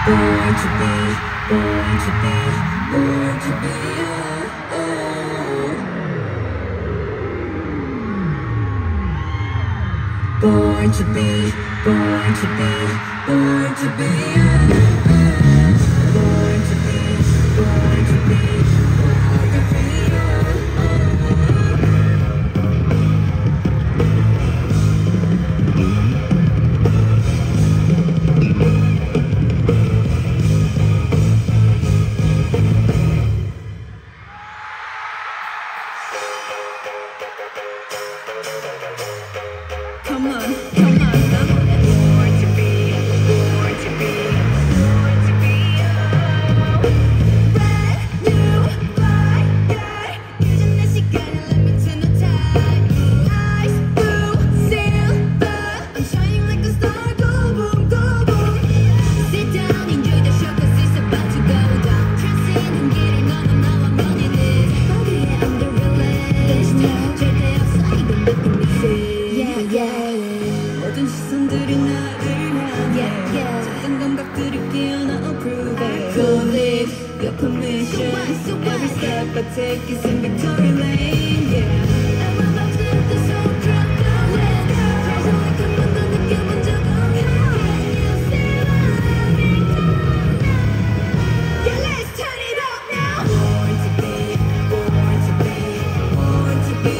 born to be, born to be, born to be born to be, born to be, born to be born to be, born to be, born to be Come on, come on, born to be, born to be, born to be brand new fire. 요즘 내 시간을 let me turn the tide. Eyes blue, silver, I'm shining like a star. Go boom, go boom. Sit down, enjoy the show 'cause it's about to go down. Transcending, getting on and now I'm running it. 거기에 I'm the realest. 절대 없어 이건 nothing to say. 모든 시선들이 나를 향해 작은 감각들이 깨어나 approve it. Call it your permission. Every step I take is in victory lane. Yeah, I'm about to hit this whole drop going. Rising like a moon, 느껴본 적 없어. Can you see what I become now? Yeah, let's turn it up now. Born to be, born to be, born to be.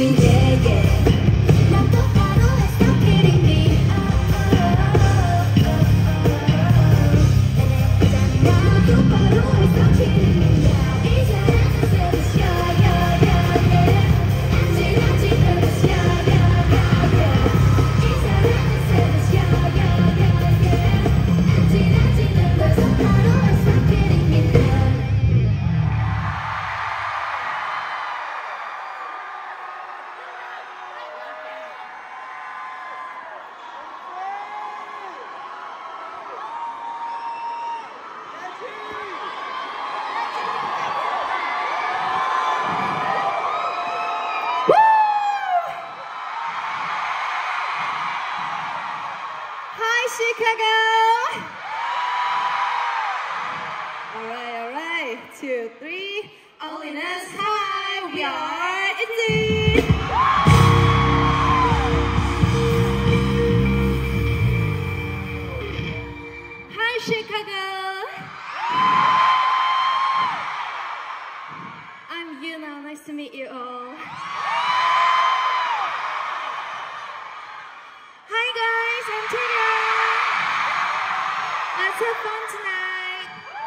me, yeah, yeah. Now the bottle is not kidding me. Now the bottle is not kidding me. 이제 service, yeah, yeah, yeah, yeah. 아직 nervous, yeah, yeah, yeah, yeah. 이제 service, yeah, yeah, yeah, yeah. 아직 nervous, the bottle is not kidding me now. Hi, Chicago! All right. 2, 3. Onlyness, hi, we are ITZY! Hi, Chicago! I'm Yuna, nice to meet you all. Hi guys, I'm Tina! Let's have fun tonight!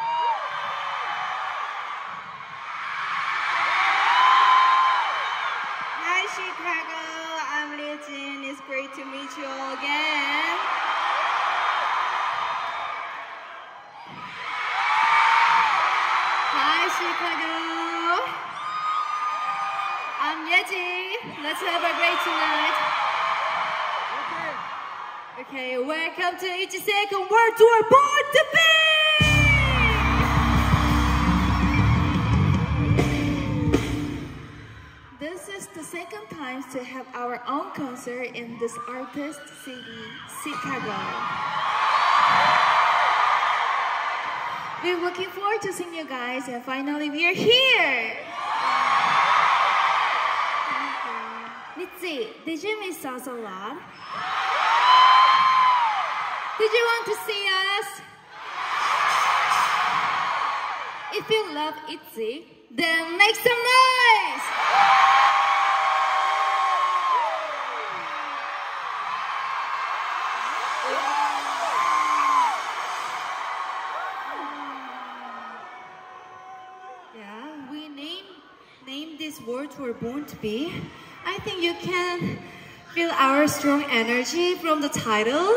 Hi Chicago, I'm Liu Jin. It's great to meet you all again. Hi Chicago, I'm Yeji. Let's have a great tonight. Okay, welcome to each second World Tour Born to Be! This is the second time to have our own concert in this artist city, Chicago. We're looking forward to seeing you guys, and finally we are here! Mitzi, did you miss us a lot? Did you want to see us? If you love ITZY, then make some noise! Yeah, we named this World Tour Born to Be. I think you can feel our strong energy from the title.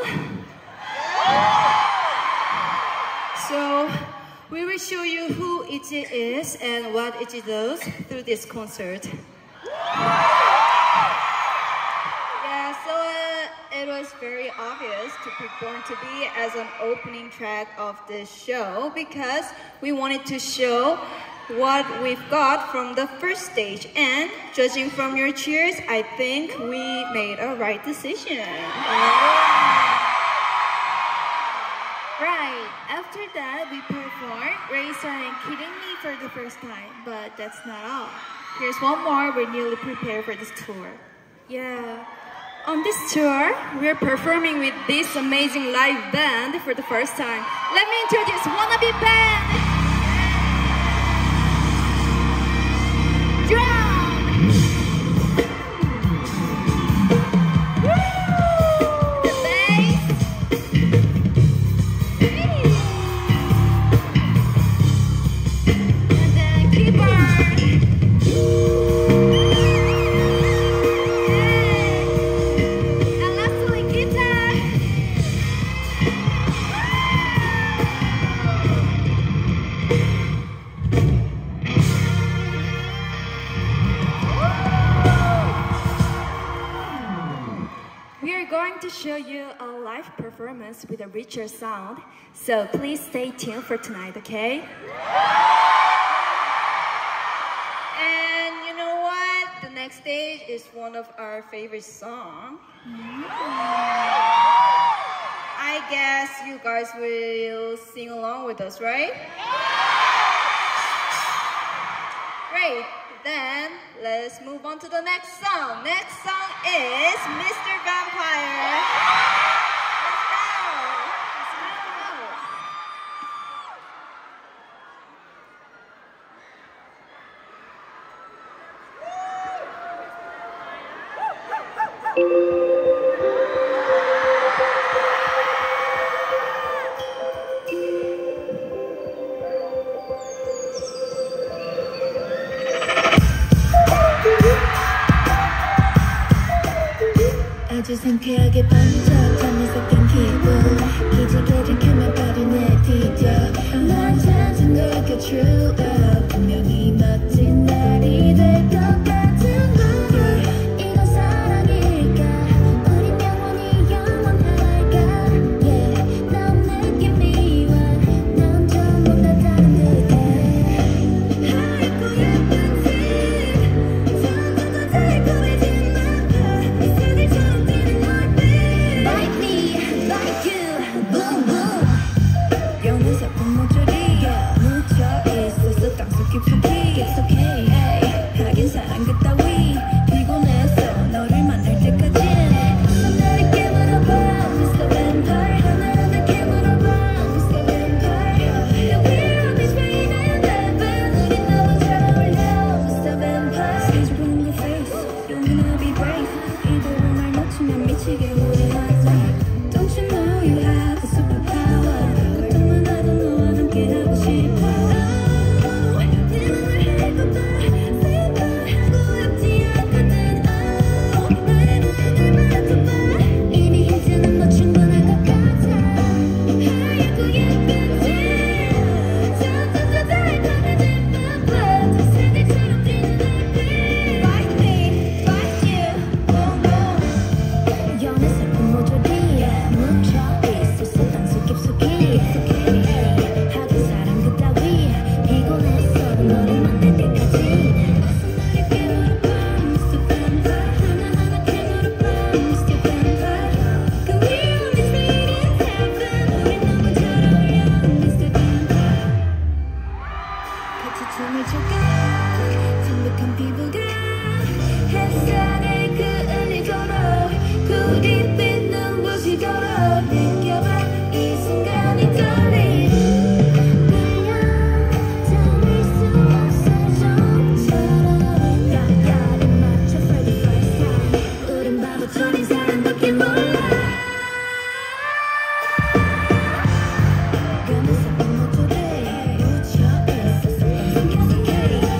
So we will show you who ITZY is and what ITZY does through this concert. Yeah, so it was very obvious to pick Born to Be as an opening track of this show because we wanted to show what we've got from the first stage, and judging from your cheers, I think we made a right decision. Right, after that we performed Razor and Kidding Me for the first time, but that's not all. Here's one more, we're newly prepared for this tour. Yeah, on this tour, we're performing with this amazing live band for the first time. Let me introduce Wannabe Band! Drum! The bass! And then keyboard! And lastly, guitar! We are going to show you a live performance with a richer sound, so please stay tuned for tonight, okay? And you know what? The next stage is one of our favorite songs. I guess you guys will sing along with us, right? Great. Then let's move on to the next song. Next song is Mr. Vampire. Let's go. Let's go. 아주 상쾌하게 번쩍 잠이 섞인 기분 기지개를 켜면 바로 내디뎌 난 찾은 너의 true love 분명히 멋진 날이 될 것 같은 걸 이건 사랑일까 우린 영원히 영원할까 yeah 나 없는 느낌이 와난 전부 다 다른 듯해 하얗고 예쁜 색 점점 더 달콤해진 맘 이슬들처럼 뛰는 너의 Like me, like you, boom boom 연애 작품 모조리에 묻혀있었어 땅속 깊숙이 It's okay, 하긴 사랑 그따위 피곤했어 너를 만날 때까지 넌 나를 깨물어봐 Mr. Vampire 하나로 날 깨물어봐 Mr. Vampire And we're on this rain and heaven 우린 너무 잘 어울려 Mr. Vampire Stage 보는 그 face You're gonna be brave 이대로 날 놓치면 미치게 우리 하자 Don't you know you have a superpower 고통만 하도 너와 함께 하고 싶어 Oh 내 맘을 해봐봐 슬퍼하고 없지 않거든 Oh 나를 맡아봐 이미 힌트는 뭐 충분할 것 같아 하얗고 예쁜 색 점점 더 달콤해진 맘 새들처럼 뛰는 햇빛 Like me, like you, boom boom 연애 슬픈 모조리에 묻혀있었어 땅속 깊숙이 하긴 사랑 그따위 피곤했어 너를 만날 때까지 어서 나를 깨물어봐 Mr. Vampire 하나하나 깨물어봐 Mr. Vampire 그 위에 on this radiant heaven 우린 너무 잘 어울려 Mr. Vampire 같이 춤을 춰가 담백한 피부가 햇살에 그을리도록 구릿빛 눈부시도록 느껴봐 이 순간이 떨림 그냥 참을 수 없어 좀처럼 약간은 맞춰 for the first time 우린 바보처럼 사랑밖에 몰라 연애 슬픈 모조리에 묻혀있었어 계속해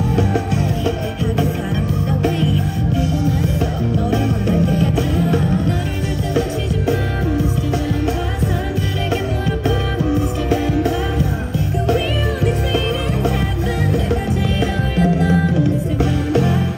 하긴 사랑 그따위 피곤했어 너를 만날 때까지 나를 절대 놓치지 마 Mr. Vampire 사람들에게 물어봐 Mr. Vampire 그 위에 on this radiant heaven 내가 제일 어울려 넌 Mr. Vampire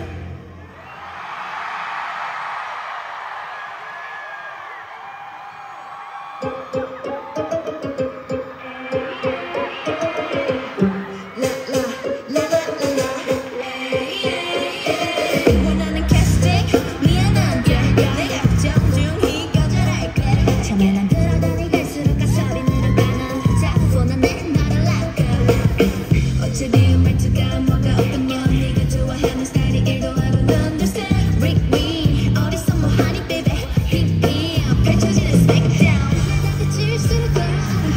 원하는 캐스팅 미안한데 내가 정중히 거절할게 처음엔 안 들어가니 갈수록 가설이 늘어가는 자꾸보는 내 나를 낚아 어차피 말투가 뭐가 어떠면 네가 좋아하는 스타일이 1도 안 understand Rick me 어디서 뭐하니 baby 힙힙 펼쳐지는 smackdown 내가 그칠수록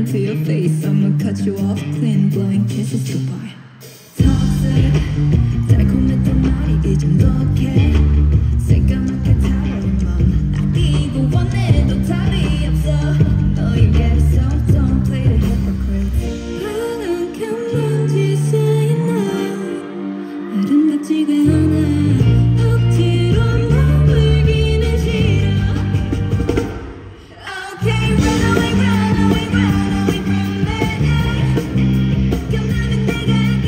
to your face. I'ma cut you off clean, blowing kisses goodbye. Toxic, 달콤했던 말이 이 정도게 새까맣게 타오른 맘 아끼고 원해도 답이 없어. Oh, you get it, so don't play the hypocrite. 바람간 먼지 쌓인 날 아름답지가 않아. 억지로 머물기는 싫어. Okay, run away, run away, run away from me. 끝나면 내가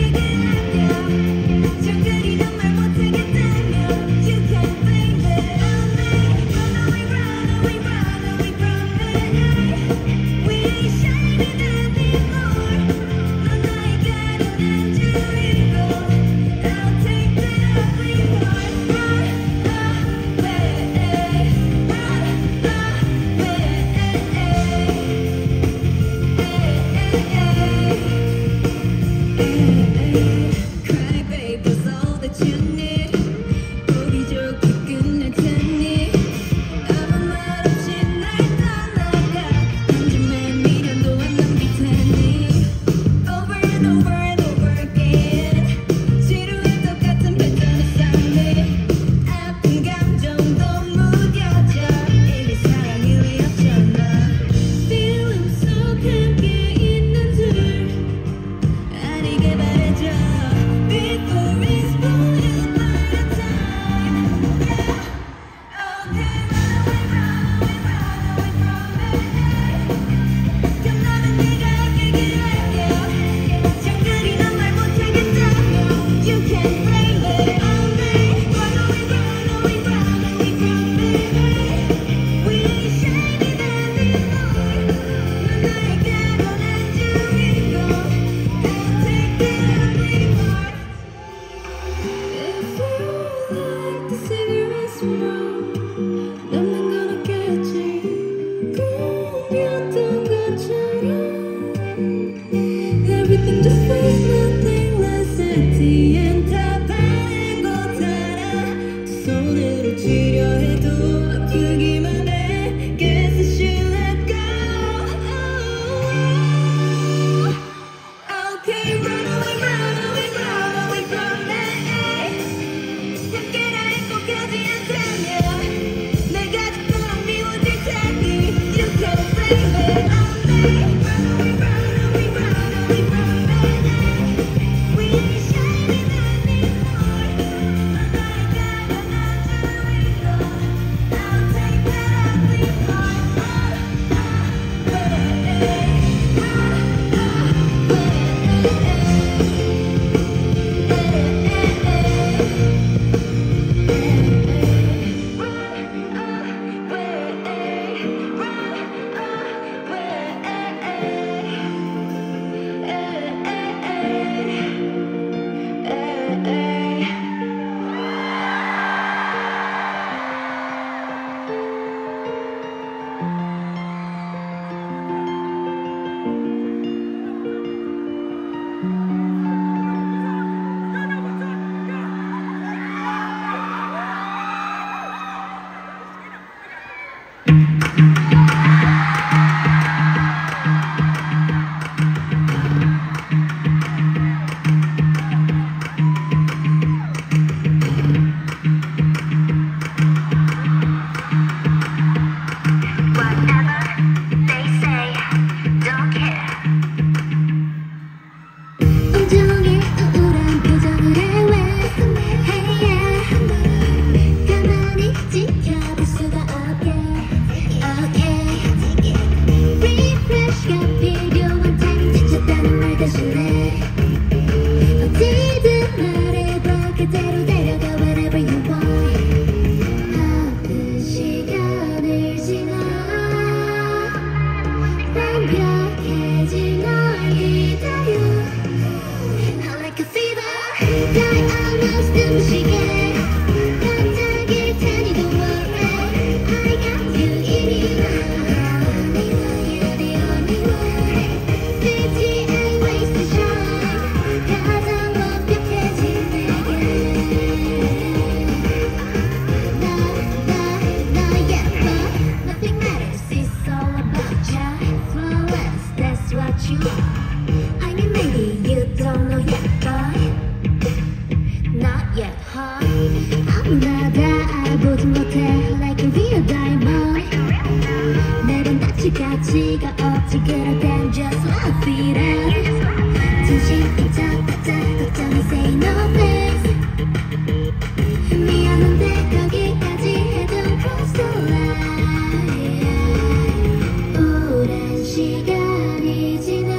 가치가 없지 그럴 땐 just laugh it out 진심이 짝짝짝 걱정이 say no thanks 미안한데 거기까지 해도 cross the line 오랜 시간이 지나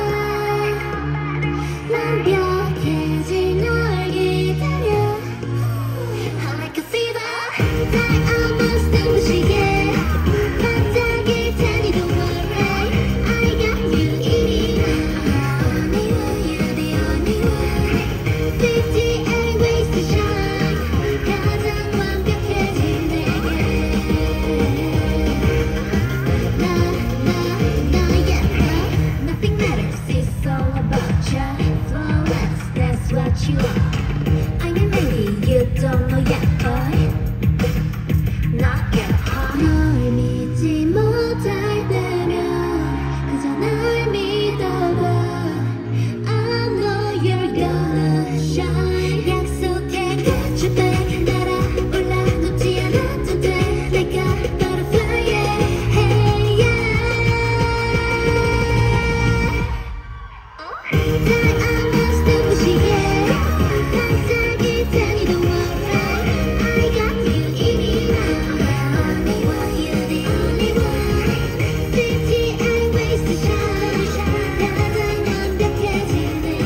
완벽해진 널 기다려 I'm like a fever die almost 눈부시게 반짝이 타니 don't worry I got you 이미 only one you're the only one 58 ways to shine 가장 완벽해진 내게 너야 Nothing matters it's all about you flawless that's what you are I'm ready you don't know yet boy Not yet 널 믿지 못할 때면 그저 날 믿어봐 I know you're gonna shine 약속해 catch you back 날아올라 높지 않아도 돼 내가 butterfly yeah hey yeah Die almost 눈부시게 반짝이 타니 don't worry I got you 이미 only one you're the only one 58 ways to shine 가장 완벽해진 내게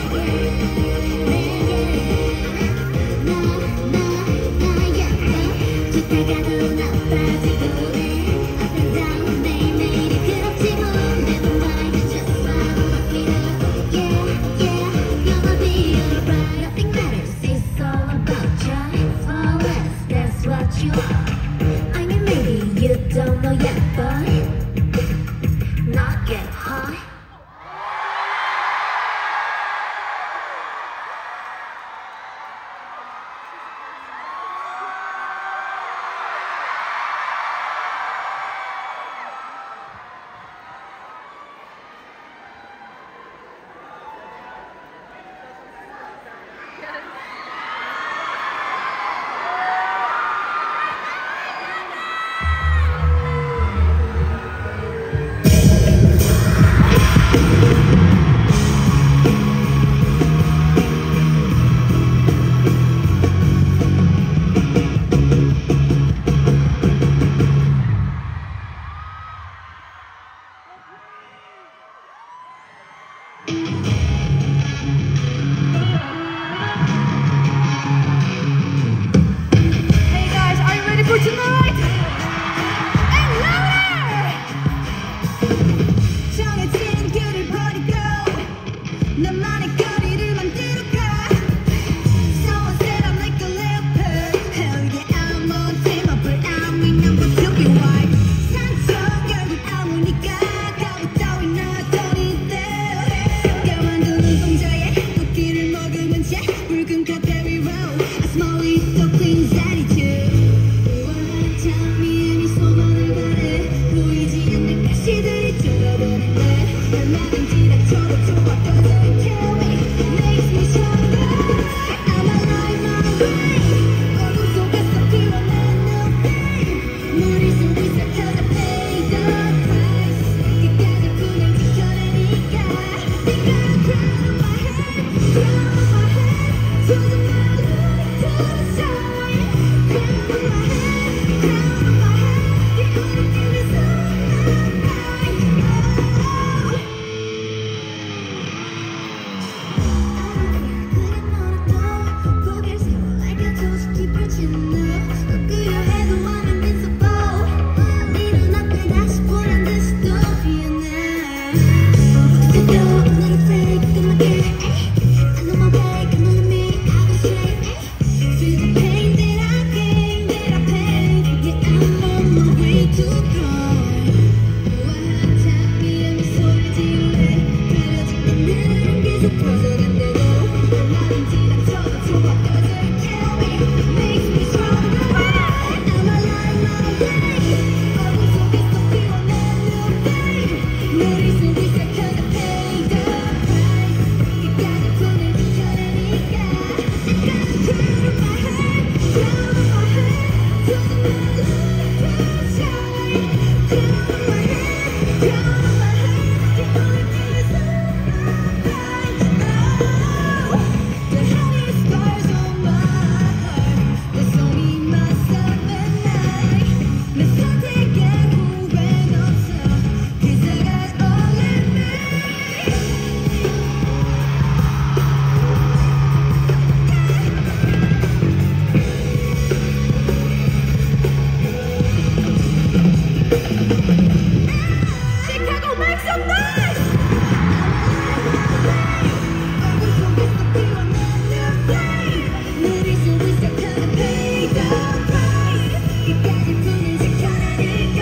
좋다가도 나빠지고 해 Up and down 매일매일이 그렇지 뭐 Never mind just follow my feet Yeah yeah gonna be alright Nothing matters it's all about you flawless that's what you are I'm ready you don't know yet boy Not yet huh Hey guys, are you ready for tonight? And louder! 정해진 길을 버리고 나만의 거리를 만들어 가 So I said I'm like a leopard Hell yeah, I'm on team up but I'm in number to be white 산속 결국 아무니까 거기 따윈 놔둬린대 가만둔 눈동자에 꽃길을 머금은 채 붉은 카페 위로 I smell it so clean attitude 참 미안히 소만을 바래 보이지 않는 가시들이 쫄아보는데 얼마든지 닥쳐도 좋아 cause I carry makes me stronger I'm alive my way 어둠 속에서 피어난 눈빛 머릿속이 싹 터져 pay the price 끝까지 꿈을 지켜내니까 네가 crown on my head crown on my head 조금 더 to the side crown on my head crown on my head 이 어둠 속에서 make some noise! 얼굴 속에서 피워내는 flame 느릴 수 있어 gonna pay the price 끝까지 불을 지켜내니까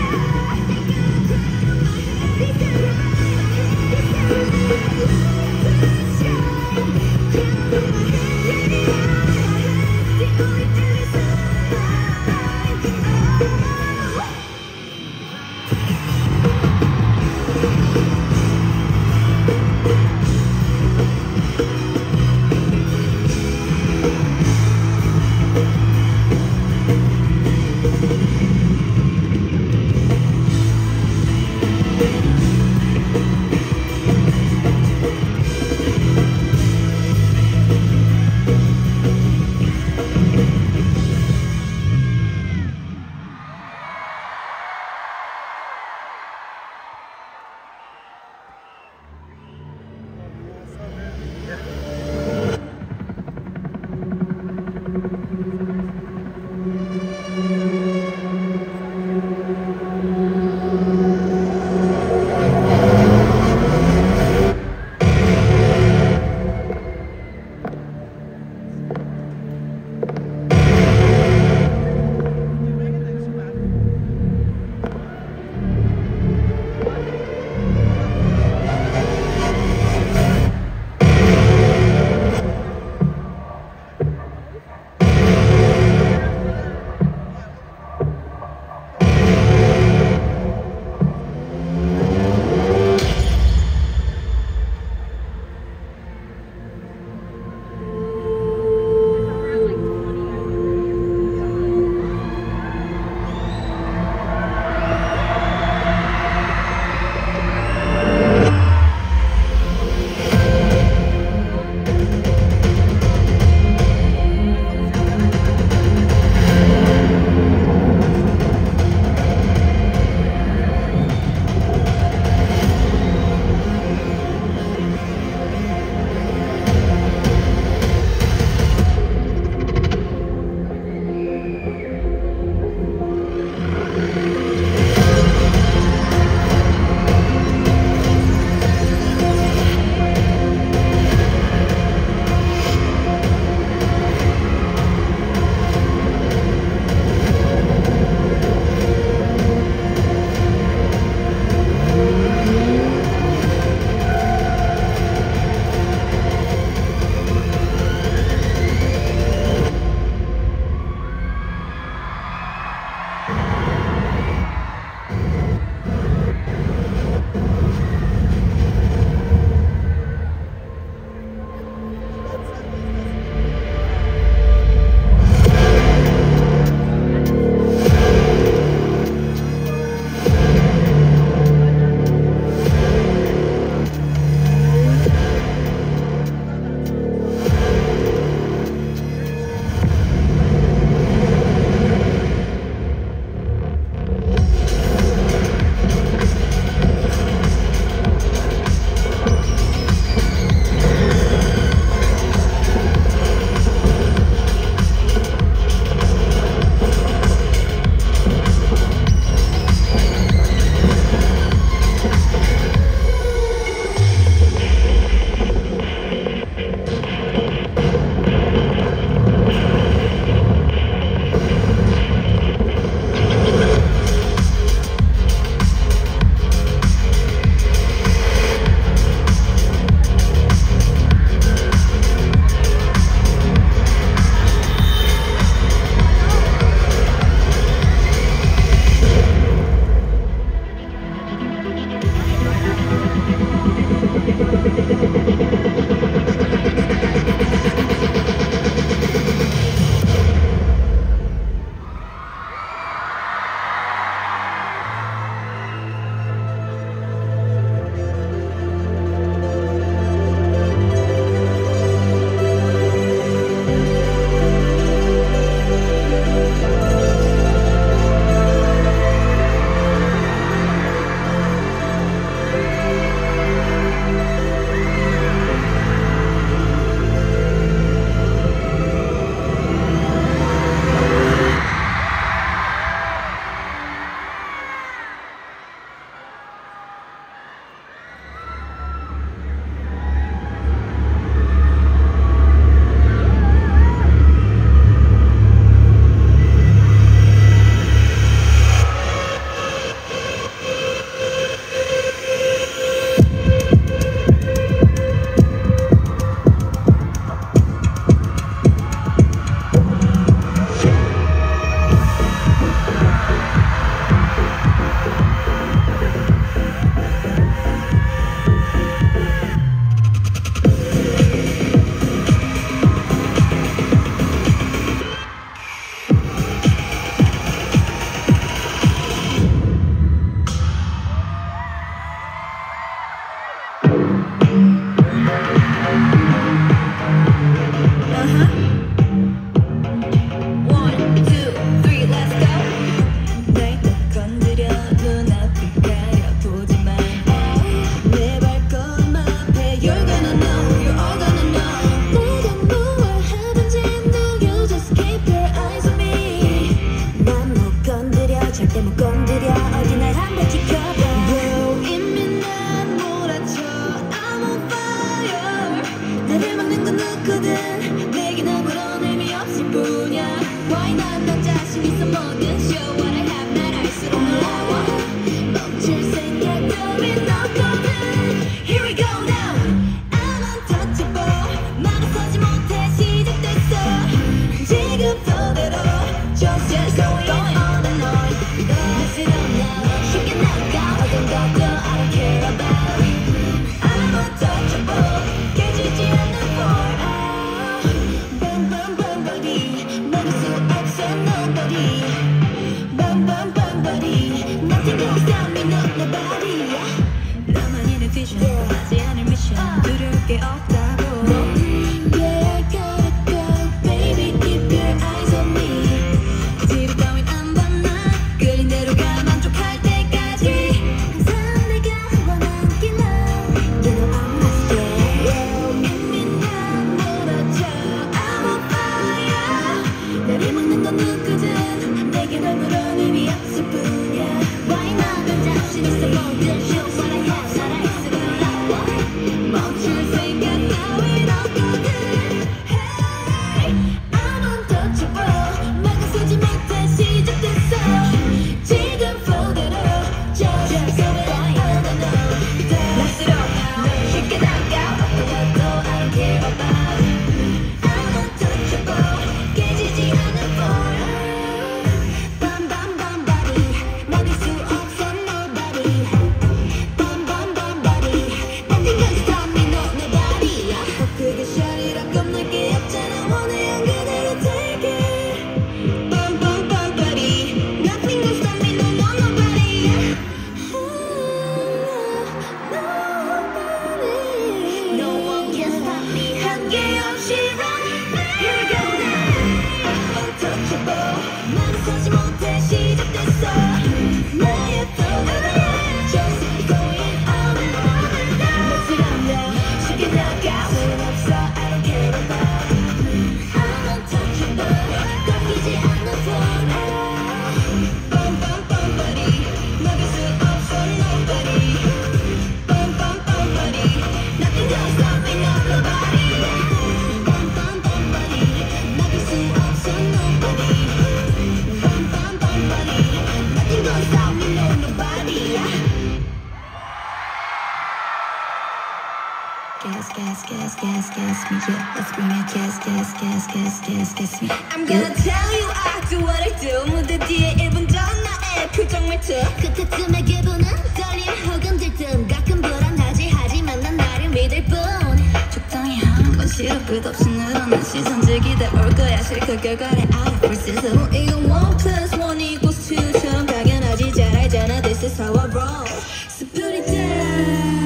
me, yeah. Let's bring it, gas me. I'm gonna tell you I do what I do. 무대 뒤에 1분 전 나의 표정 말투. 그때쯤에 기분은 떨림 혹은 들뜸. 가끔 불안하지 하지만 난 나를 믿을 뿐. 적당히 하는 건 싫어. 끝없이 늘어난 시선 즐기다 올 거야. 실컷 결과를 out for season. 이건 1+1 equals 2처럼 당연하지. 잘 알잖아. This is how I roll. So put it down.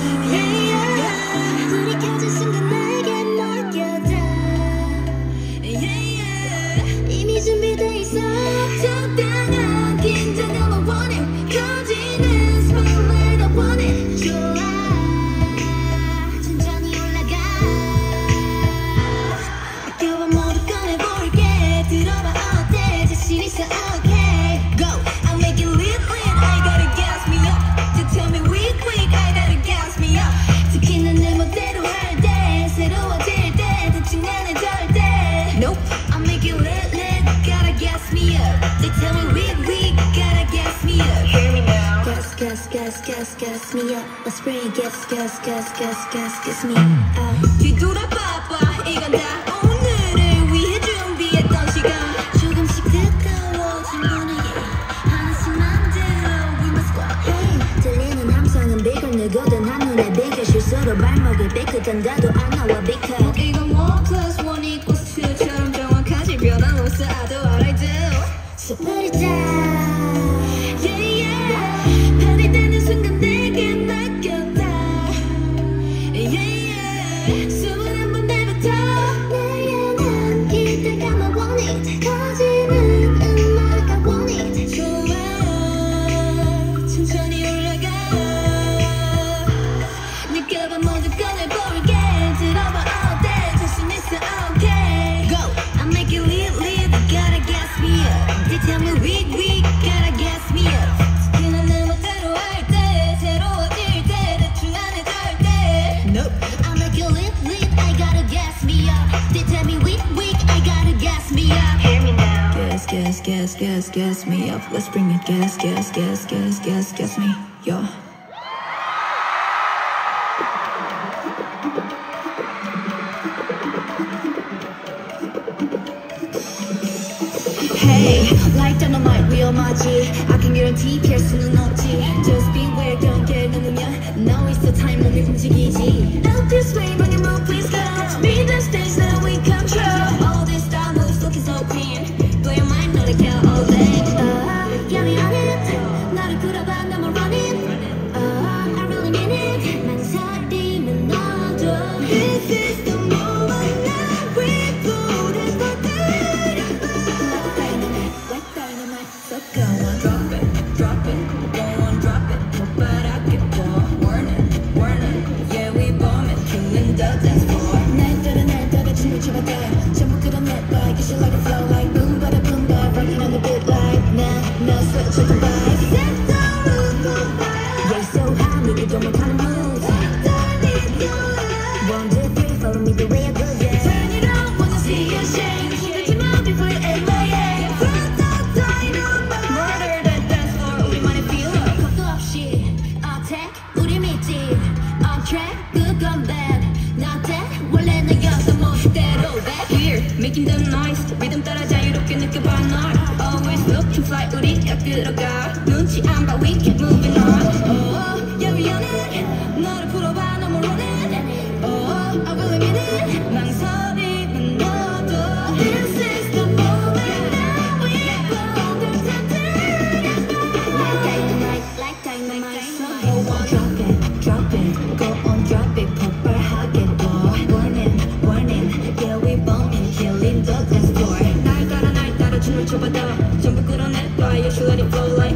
준비돼 있어 적당한 긴장감을 원해 커지는 spotlight I want it 좋아 천천히 올라가 껴봐 모두 꺼내볼게 들어봐 어때 자신 있어 okay go I'll make it lit I gotta gas me up to tell me weak I gotta gas me up 특히나 내 멋대로 할 때 새로워질 때 대충 안 해 절대 nope I'll make it lit Gas me up. They tell me we gotta gas me up. Hear me now. Gas me up. Let's bring it. Gas me up. 뒤돌아봐봐. 이건 다 오늘을 위해 준비했던 시간. 조금씩 뜨거워진 분위기. 하나씩만 들어. We must go. Hey. 들리는 함성은 비글 누구든 한눈에 비켜 실수로 발목을 삐끗한다도 안 나와 비켜. 이건 1+1 equals 2처럼 정확하지 변함없어. I do what I do. So put it down. Yeah. 발이 닿는 순간 내게 맡겼다. Yeah. 숨을 한번 내뱉어. 날 향한 기대감을 want it. 커지는 음악 I want it. 좋아. 천천히 올라가. 느껴봐 모두 꺼내볼게. 들어봐 어때 자신 있어 okay. Go. I make it lit. Gotta gas me up. They tell me we gotta gas me up. 특히나 내 멋대로 할 때 새로워질 때 대충 안 해 절대 nope I make it lit I gotta gas me up. They tell me we I gotta gas me up. Hear me now. Gas me up. Let's bring it gas me yo. Hey, like dynamite 위험하지. I can guarantee 피할 수는 없지. Just beware 경계를 넘으면 Now is the time 몸이 움직이지. Out this way, make it move, please go. Be the stage that we control. All these style moves looking so clean. Blow your mind, not a cow all day. Yeah, we on it. 나를 풀어봐, no more running. I really mean it. 많은 살이면 너도. This is the moment now we put it So go on, drop it, go on, drop it. 못바라게 보, warning, yeah we bombing, killing the dance floor. 날 따라 춤을 춰봐도 전부 끌어내봐, you should like a flow like boom, bada boom, bada, rocking on the beat like now switch up the vibe. Set the roof on fire. Yeah, so high, 믿기도 못하는 moves. 1, 2, 3, follow me the way I go, yeah. Turn it on, wanna see you shake. 힘들지 마 before you act like Making them nice 리듬 따라 자유롭게 느껴봐 널 Always looking fly 우리 껴들어가 눈치 안 봐 we keep moving on Oh yeah we on it 너를 풀어봐 no more running Oh I really mean it 망설이면 너도 This is the moment now we both are tempted Like dynamite So go on drop it Go on drop it 폭발하게 또 Warning yeah we bombing Killing the dance floor 날 따라 춤을 춰봐도 전부 끌어내봐 You should let it flow like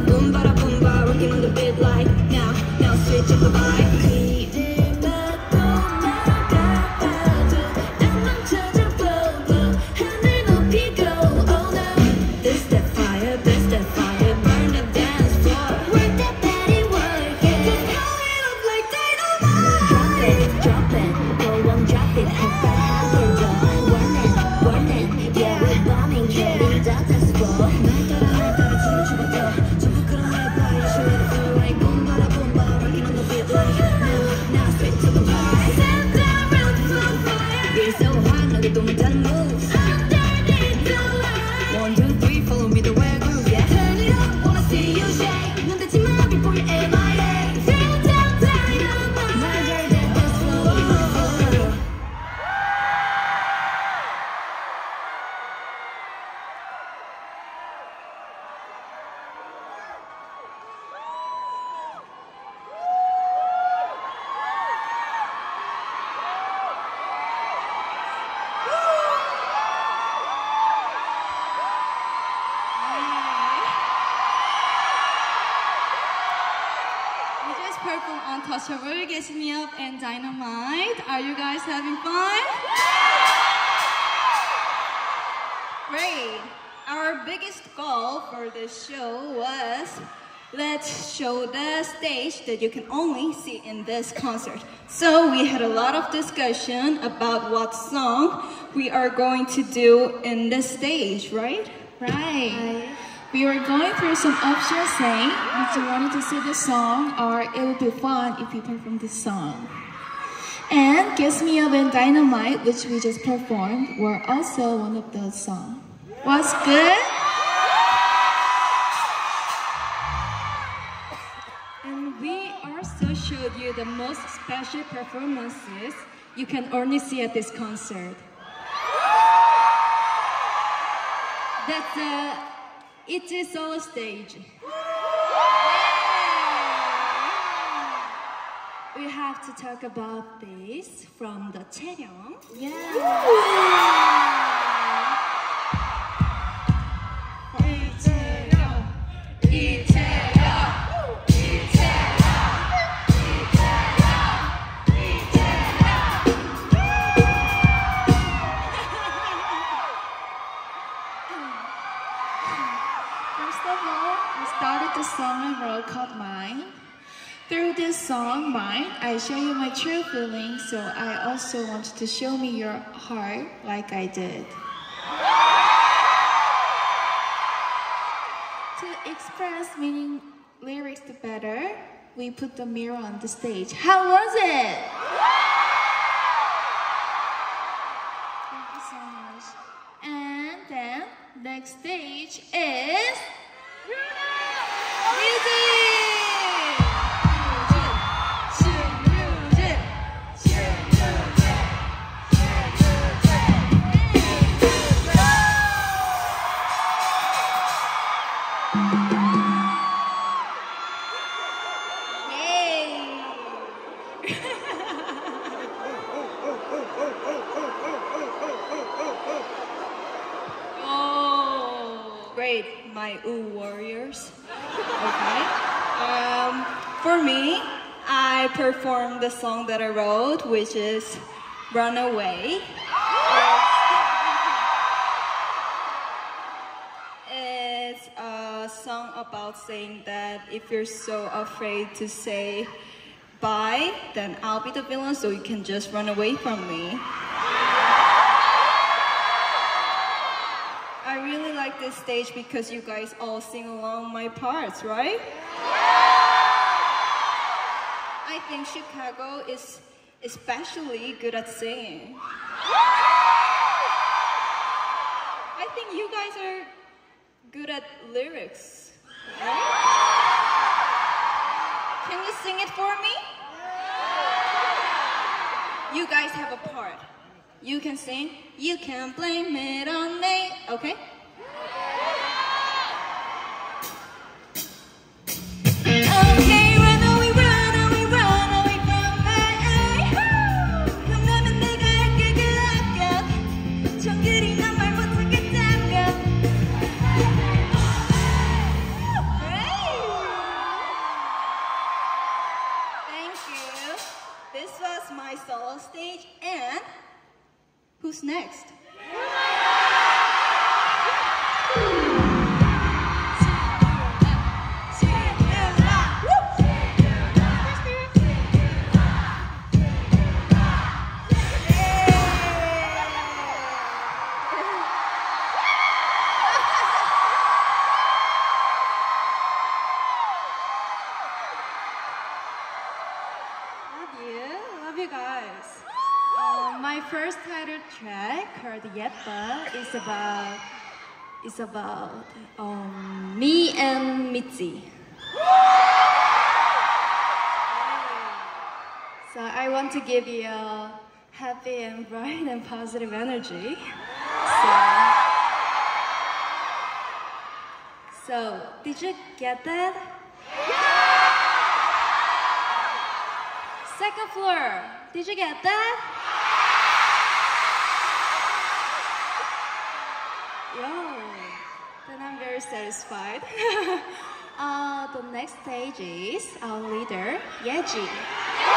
Trouble, Get Me Up, and Dynamite. Are you guys having fun? Great. Our biggest goal for this show was let's show the stage that you can only see in this concert. So we had a lot of discussion about what song we are going to do in this stage, right? Right. We were going through some options saying if you wanted to see the song or it would be fun if you perform this song. And Kiss Me Up and Dynamite, which we just performed, were also one of those songs. Was good? And we also showed you the most special performances you can only see at this concert. That's It Is Solo Stage. We have to talk about this from the Chaeryeong. First of all, we started the song I wrote called Mine. Through this song, Mine, I show you my true feelings, so I also want to show me your heart like I did. To express meaning lyrics better, we put the mirror on the stage. How was it? Thank you so much. And then, next stage is music! Great, my warriors. Okay. For me, I performed the song that I wrote, which is Runaway. It's a song about saying that if you're so afraid to say bye, then I'll be the villain, so you can just run away from me. I really like this stage because you guys all sing along my parts, right? I think Chicago is especially good at singing. I think you guys are good at lyrics, right? Can you sing it for me? You guys have a part. You can sing, you can blame it on me, okay? Okay, run away, run away, run away from me. 그러면 내가 할게 그렇게 정글이 난 말 못하겠다며. Thank you. This was my solo stage, and who's next? Love you guys. My first title track called Yepa is about me and Mitzi. So I want to give you a happy and bright and positive energy. So did you get that? Second floor, did you get that? Yo, then I'm very satisfied. The next stage is our leader, Yeji.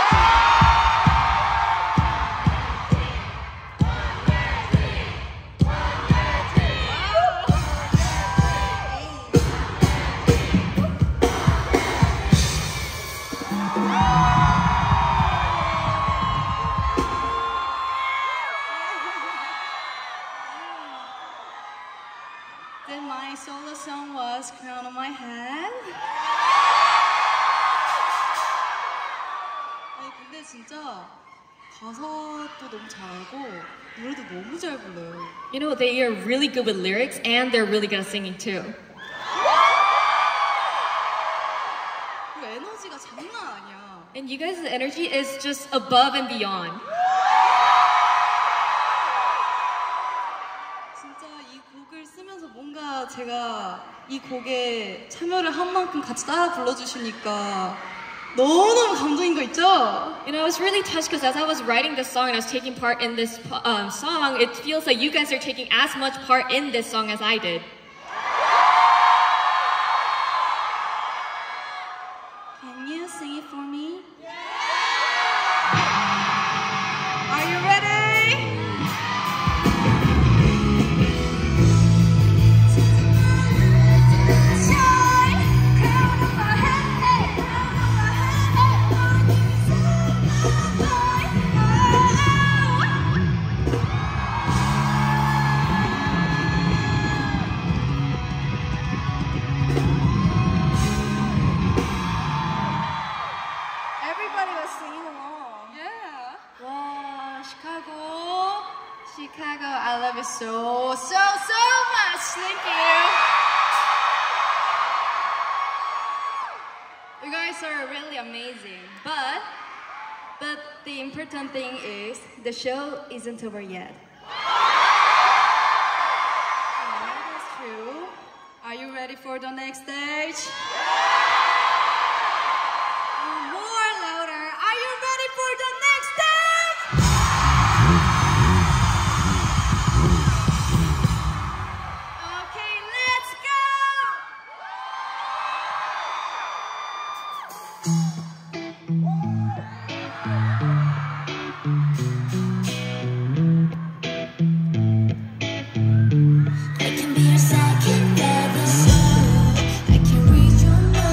보니까 가사도 너무 잘 알고 노래도 너무 잘 불러요. You know, they are really good with lyrics and they're really good at singing too. 그 에너지가 장난 아니야. And you guys' energy is just above and beyond. 진짜 이 곡을 쓰면서 뭔가 제가 이 곡에 참여를 한 만큼 같이 따라 불러주시니까 너무너무 감동인 거 있죠? And I was really touched because as I was writing this song and I was taking part in this song, it feels like you guys are taking as much part in this song as I did. Can you sing it for me? Are you ready? Everybody was singing along. Yeah. Wow, Chicago, I love you so much. Thank you. You guys are really amazing. But the important thing is the show isn't over yet. Yeah, that's true. Are you ready for the next stage? More louder. Are you ready for the next stage? Okay, let's go! I can be your second favorite soul. I can read your mind.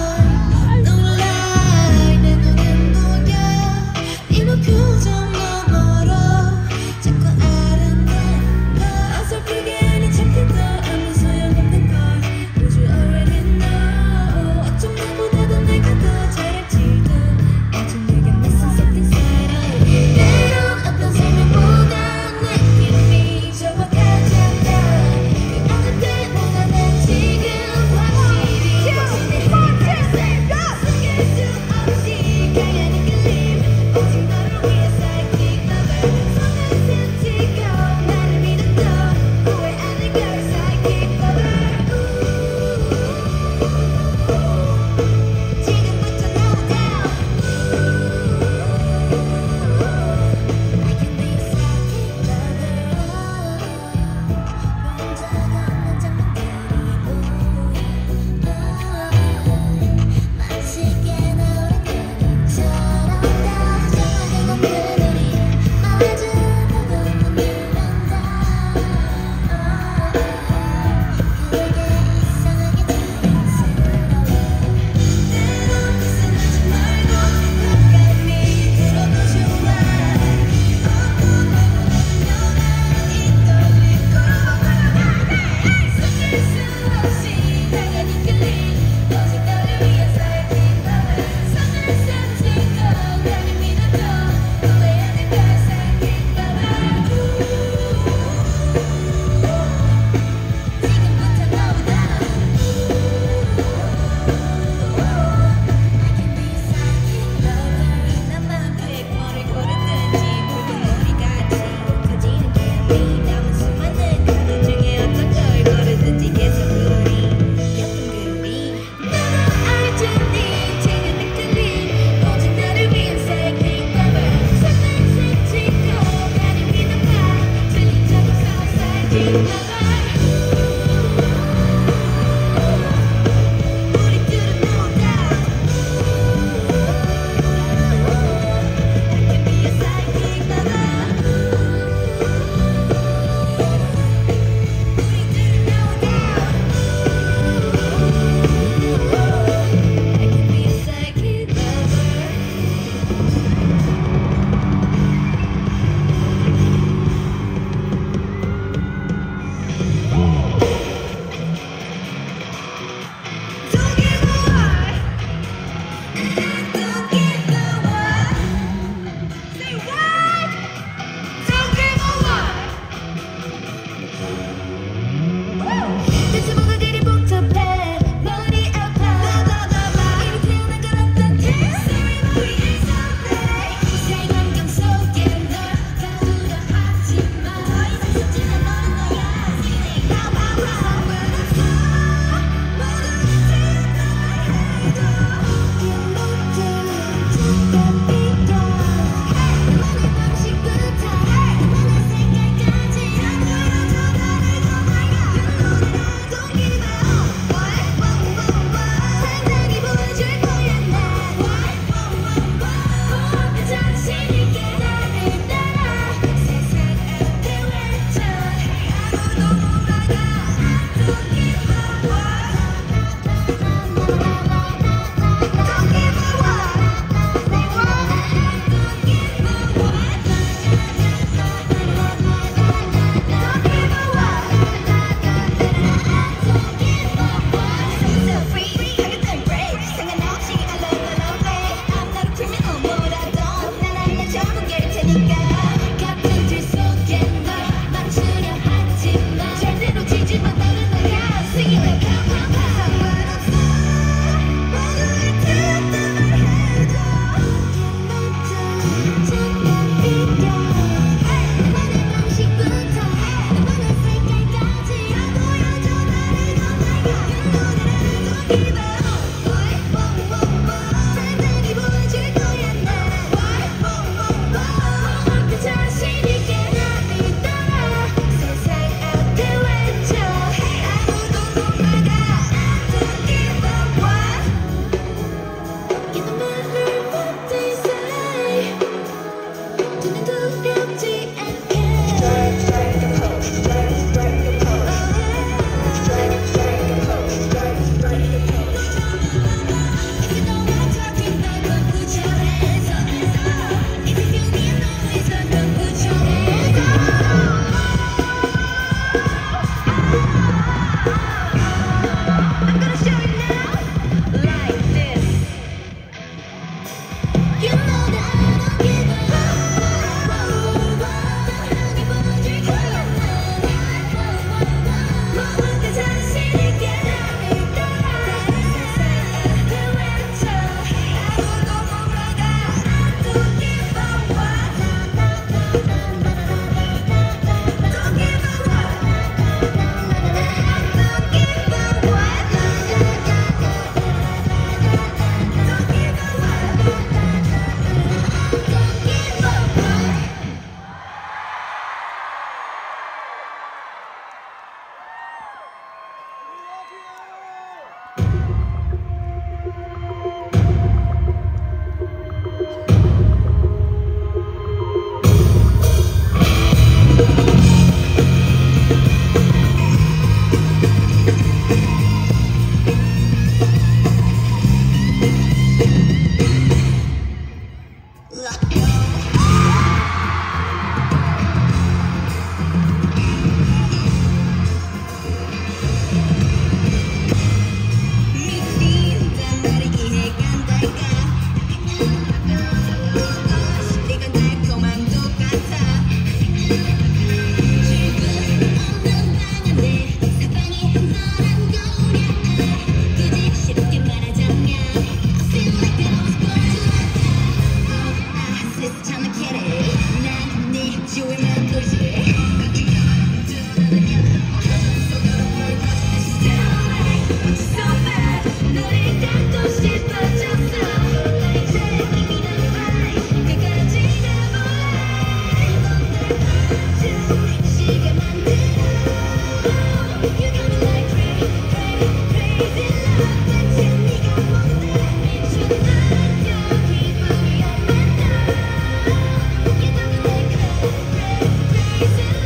두는 두렵지 않게 If you know what I'm talking about, come put your hands up. If you feel me and know it's up, come put your hands up. I'm gonna show you now, like this. You know that I don't give up. 기분을 거야 난. 모두 자신 있게 나를 따라. 그 외쳐 아무도 몰라가. I don't give a what. Don't give a what. Don't give a what. Don't give a what. Don't give a what. 미친단 말이 이해간달까 시간 달콤한 것 같아 지금 없는 방 안에 사방이 너란 거냐 굳이 쉽게 말하자면 I feel like I was born to 세상은 캐리 난네 주위만 돌지 So bad 너를 갖고 싶어졌어 이제 이미 난 fine 끝까지 가볼래 시계 만들어 You got me like crazy love 대체 네가 뭔데 미쳤나요 기분이 안 맞아 You got me like crazy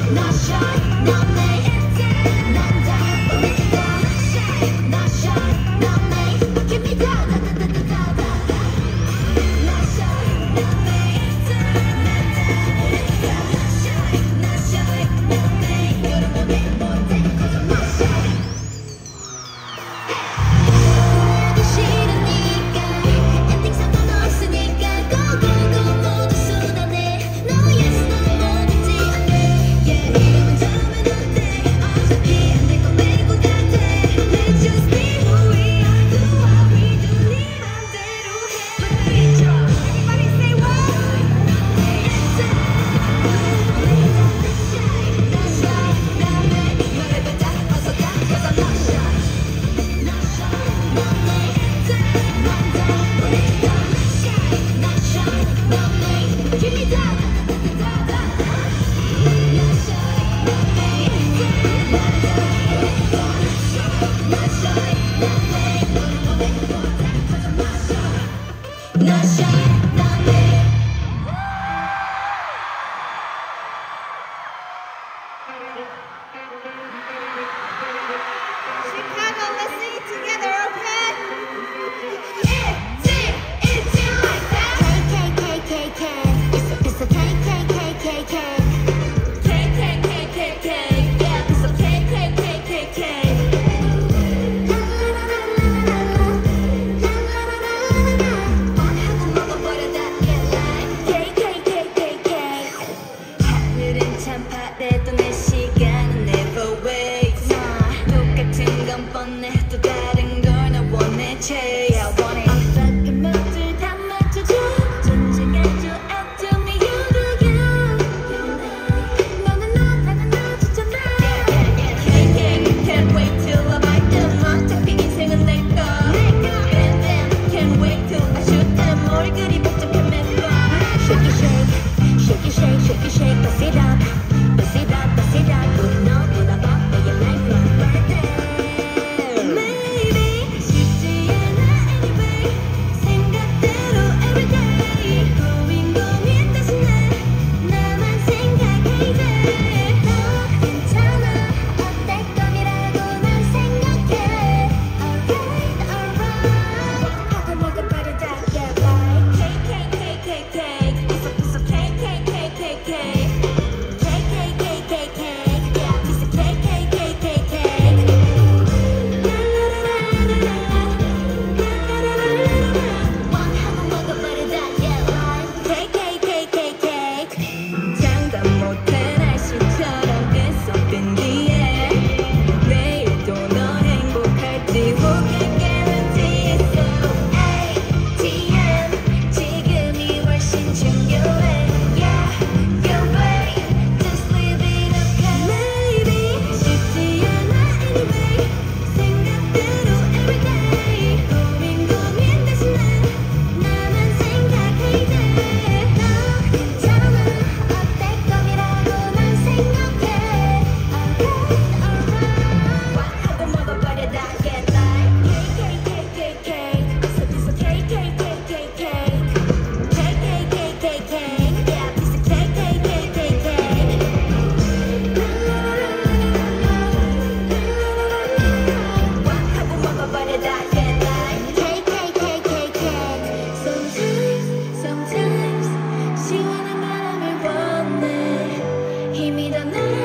not shy, not me. 난다 보니까 not shy, not shy, not me. Give me that, not shy, not me. Not shy, not shy, not me. You're the one 못해, 'cause I'm not shy. 나도 싫으니까 엔딩 상관없으니까 go go go 모두 쏟아내. No yes no 뭐든지 안돼. Yeah 이러면 다음엔 어때? 어차피 안될 건 내고 다 돼. Let's just be who we are. Do what we do. 네 맘대로 해. Everybody say what? Not shy, not me. 말해봐 다 어서 다 'cause I'm not shy. Not shy, not me. 난다 보니까 not shy, not shy, not me. Give me that, not shy, not me. 난다 보니까 not shy, not me. 'Cause I'm not shy, not shy, not me. Chicago, let's sing it together, okay? It's like that. KKKKK. It's a KKKKK. KKKKK. Yeah, it's a KKKKK. 원하고 먹어버려다, yeah, like KKKKK. 하늘은 참파래도 내 시간은 never waits. 똑같은 건 뻔해 또 다른 걸 나 원해 chase. I want it. 어떻게 모두 다 맞춰줘. 존중해줘. And to me you do you. 너는 너 나는 너 좋잖아. KK can't wait till I bite them. 어차피 인생은 내 거. And then can't wait till I shoot them. 얼굴이 복잡해 매번. Shake it shake, shake it shake, shake it shake, bust it up, bust it up, bust it up. 우리 너보다 바빠야 like my birthday. Maybe 쉽지 않아 anyway. 생각대로 everyday. 고민 대신에 나만 생각해 이제. 너 괜찮아 어떨 거라고 난 생각해. Alright alright 하고 먹어버려다 yeah like KKKKK. It's a piece of KKKKK. KKKKK. Yeah, piece of KKKKK. 원하고 먹어버려다 yeah like KKKKK. 장담 못해 날씨처럼 계속 끈기에 내일도 너 행복할지 who can guarantee it. So ATM 지금이 훨씬 중요해. Yeah, your way just live it up. Maybe 쉽지 않아 anyway. 생각대로 everyday. 고민 대신에 나만 생각해 이제. 너 괜찮아 어떨 거라고 난 생각해. Alright alright 하고 먹어버려다 get like KKKKK. It's a piece of KKKKK. KKKKK. Yeah, piece of KKKKK. 하고 먹어버려다 get like KKKKK. Sometimes 시원한 바람을 원해. 힘이 더 나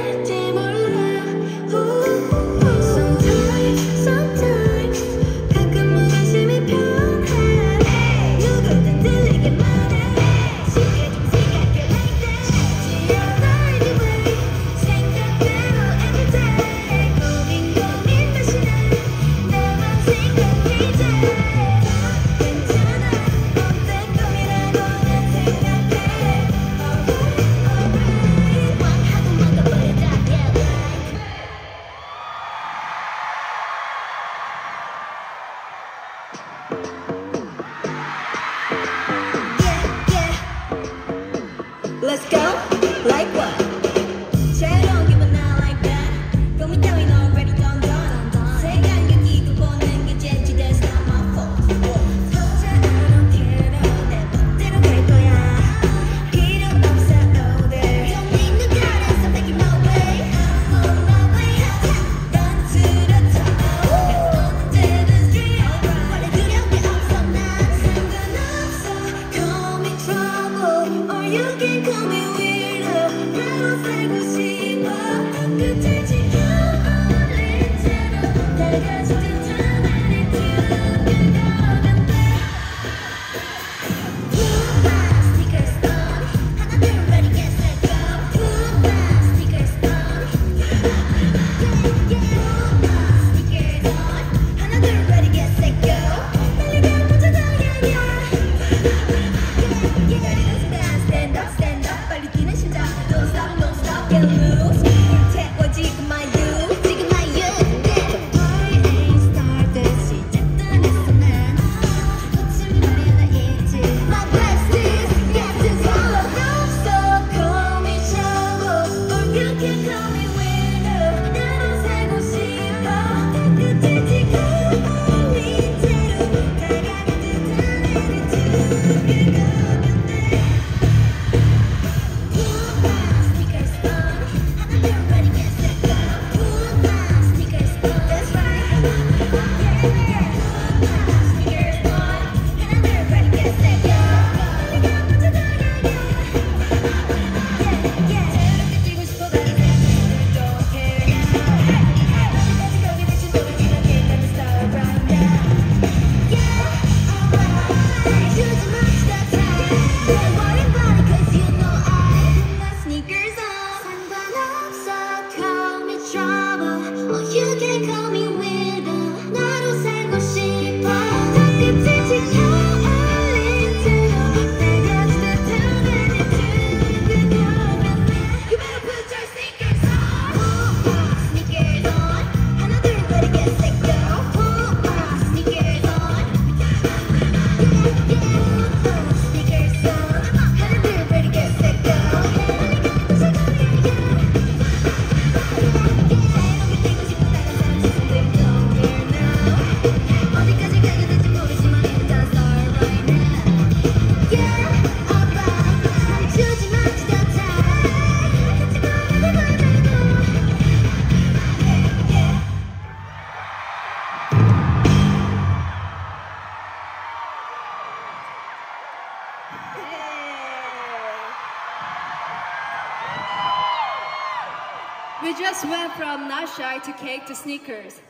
We just went from Not Shy to Cake to Sneakers.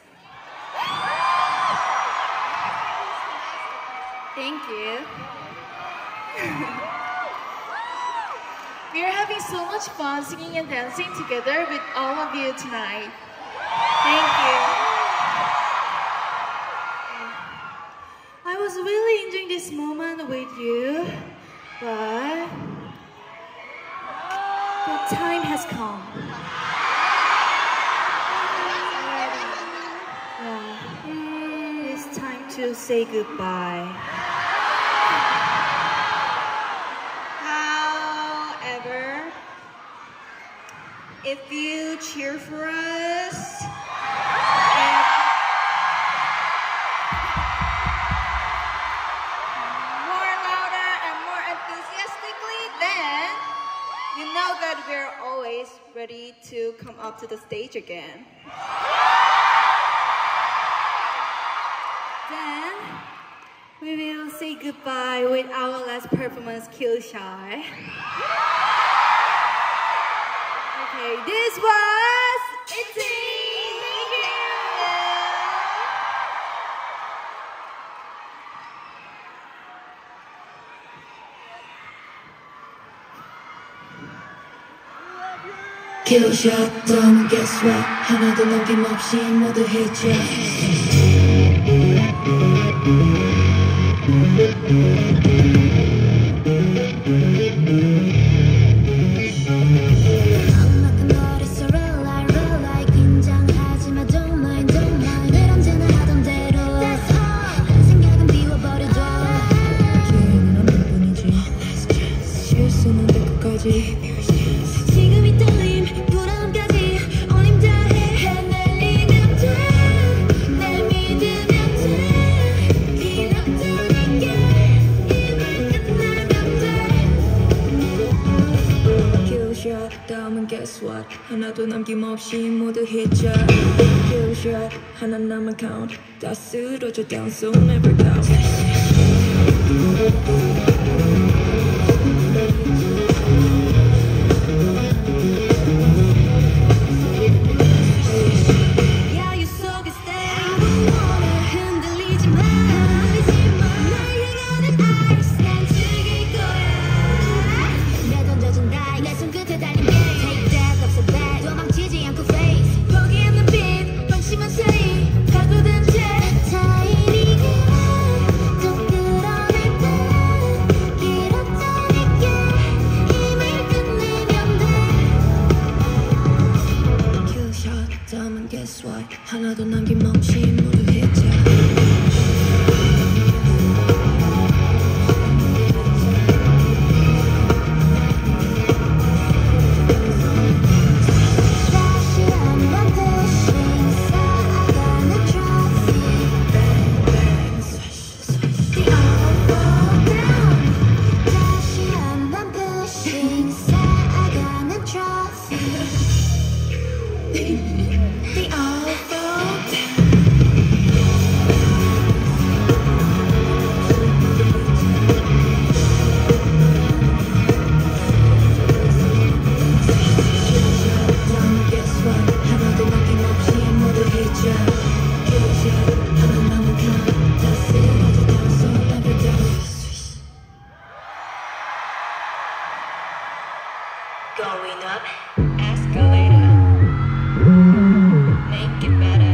Thank you. We are having so much fun singing and dancing together with all of you tonight. Thank you. I was really enjoying this moment with you, but the time has come. It's time to say goodbye. However, if you cheer for us, more louder and more enthusiastically, then you know that we're always ready to come up to the stage again. Then we will say goodbye with our last performance, Kill Shy. Okay, this was ITZY. Thank you. Killshot, don't guess what? 하나도 남김없이 모두 해체. 지금이 떨림 불안감까지 어림 다해 헤매리면 돼날 믿으면 돼 이렇다니까 이미 끝나면 돼 Killshot, 다음은 guess what? 하나도 남김없이 모두 해체. Killshot, 하나 남은 count. 다 쓰러져 down so never count. what 하나도 남김없이 모두 했자 Going up, escalator. Make it better.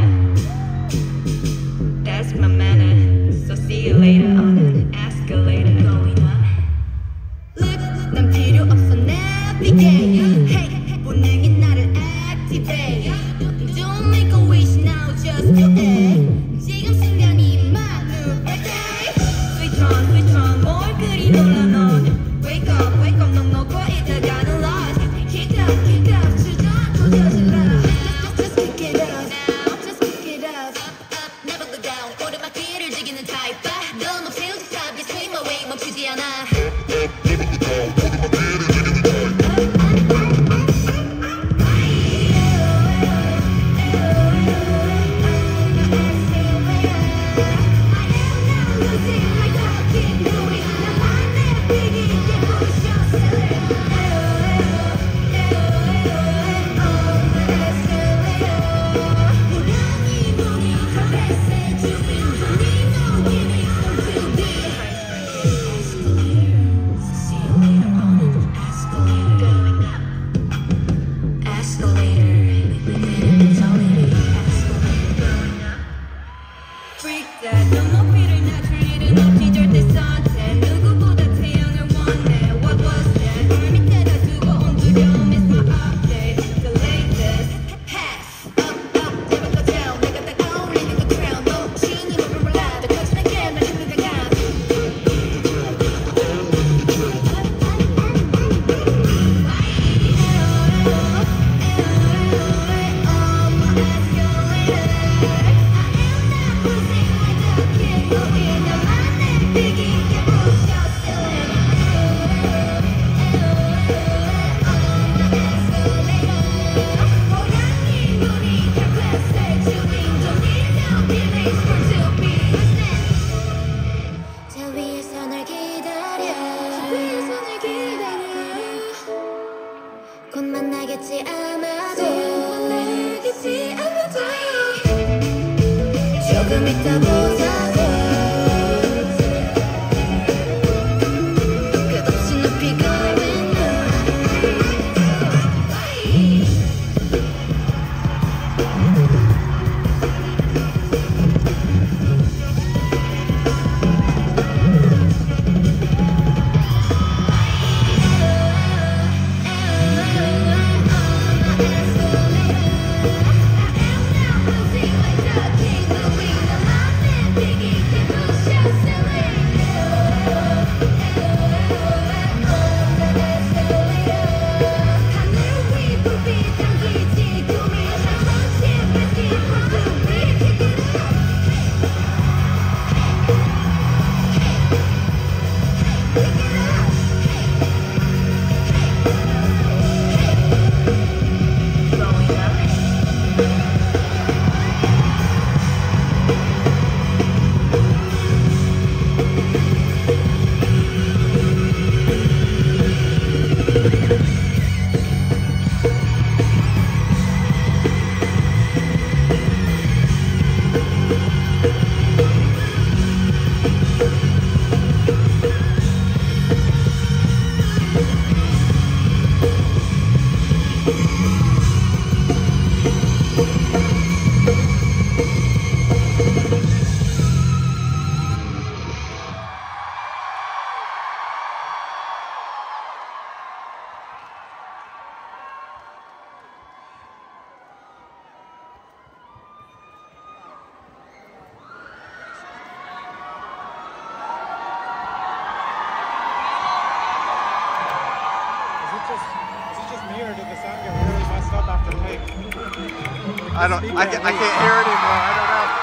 That's my manner. So see you later on an escalator. Going up. Look, 난 필요 없어 navigate. Hey, 본능이 나를 activate. Don't make a wish now, just do it. 지금 순간이 my new birthday. Switch on, 뭘 그리 놀라 넌. Wake up, 넌 놓고 있다가는 lost. Kick up, 주저앉고 저질러. Just kick it up now, just kick it up. Up, never go down. 오르막길을 즐기는 type. 너무 세우지 탑이 swing my way 멈추지 않아. 곧 만나겠지 아마도 조금 이따 보자고 끝없이 높이 going I can't hear anymore. I don't know.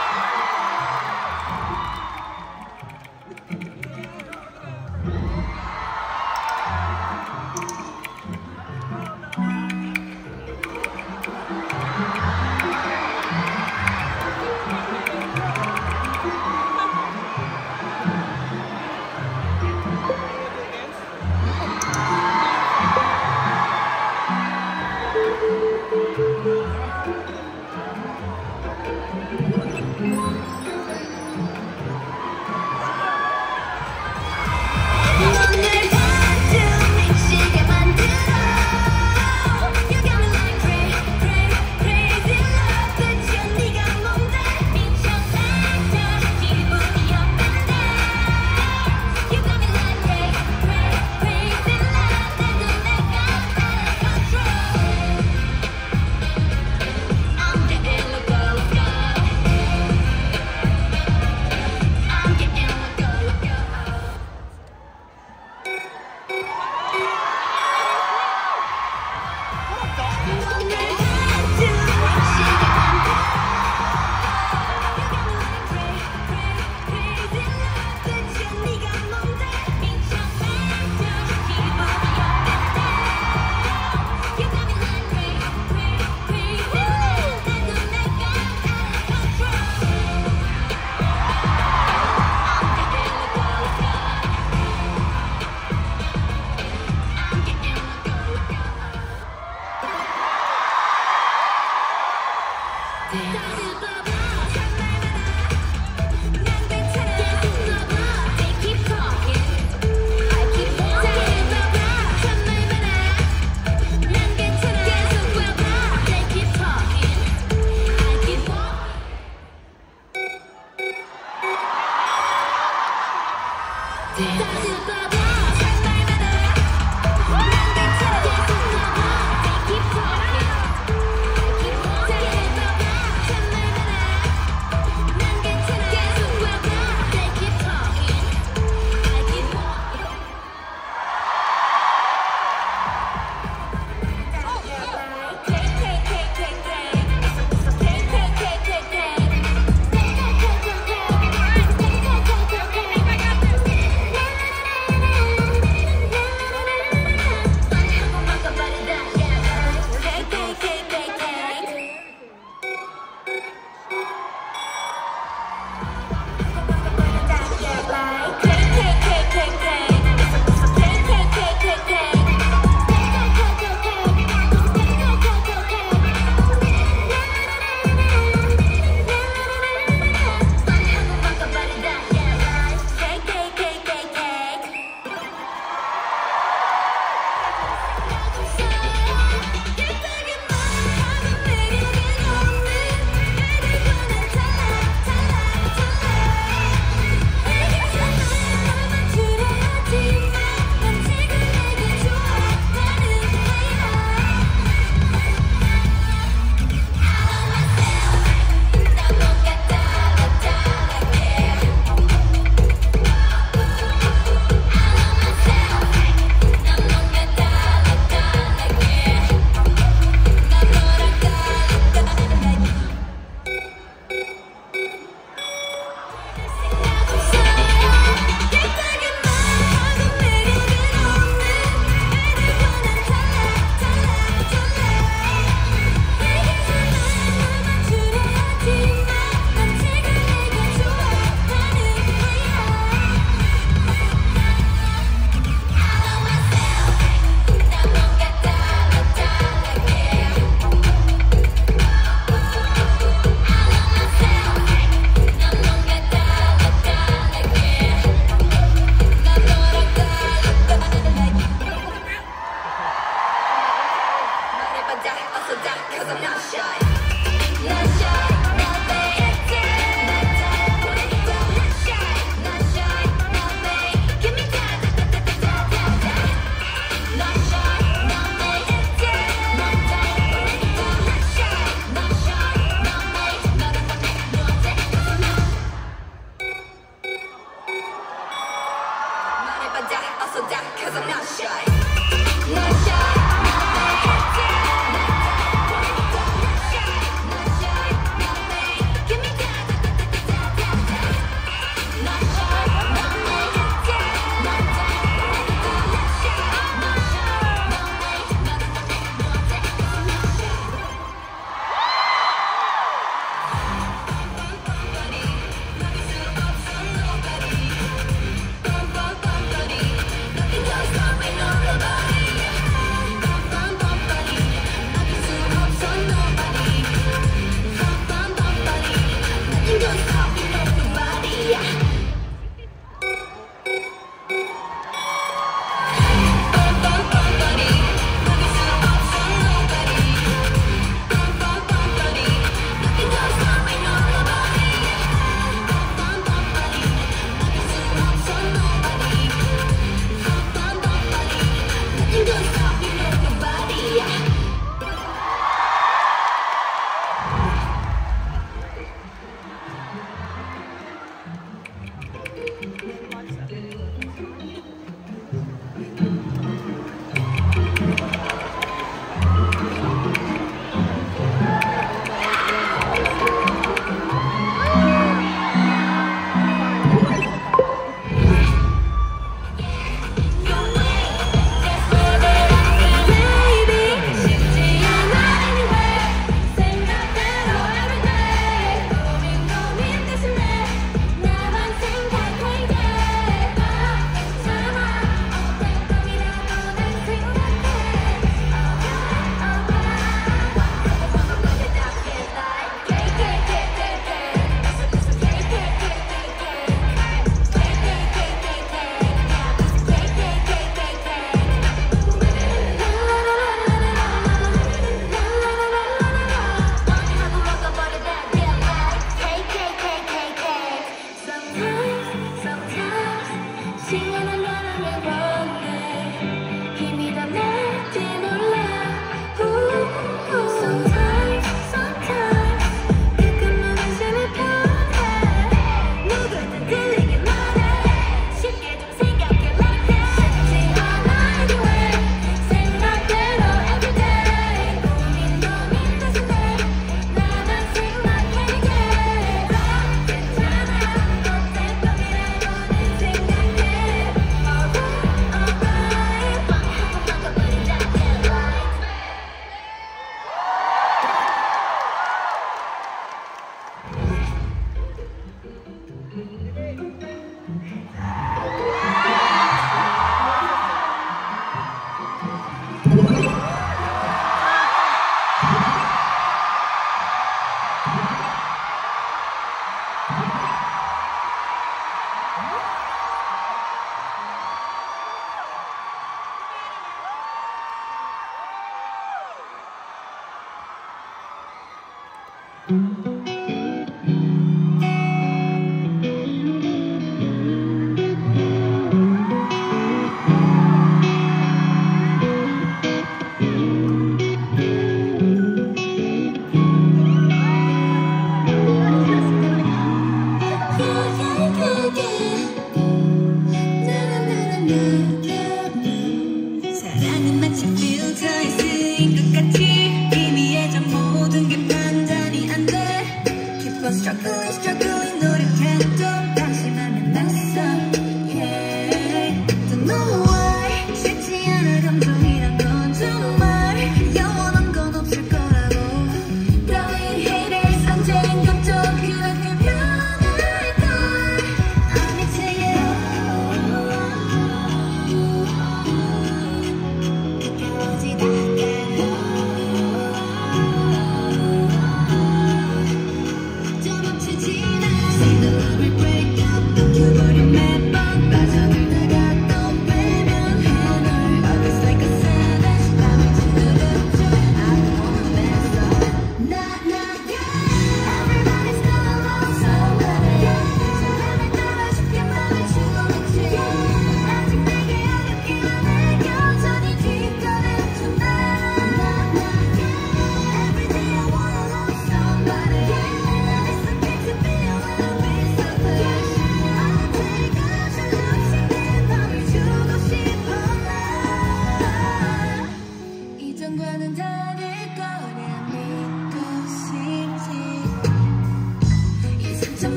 사랑은 마치 필터에 쓰인 것 같이 희미해져 모든 게 판단이 안 돼.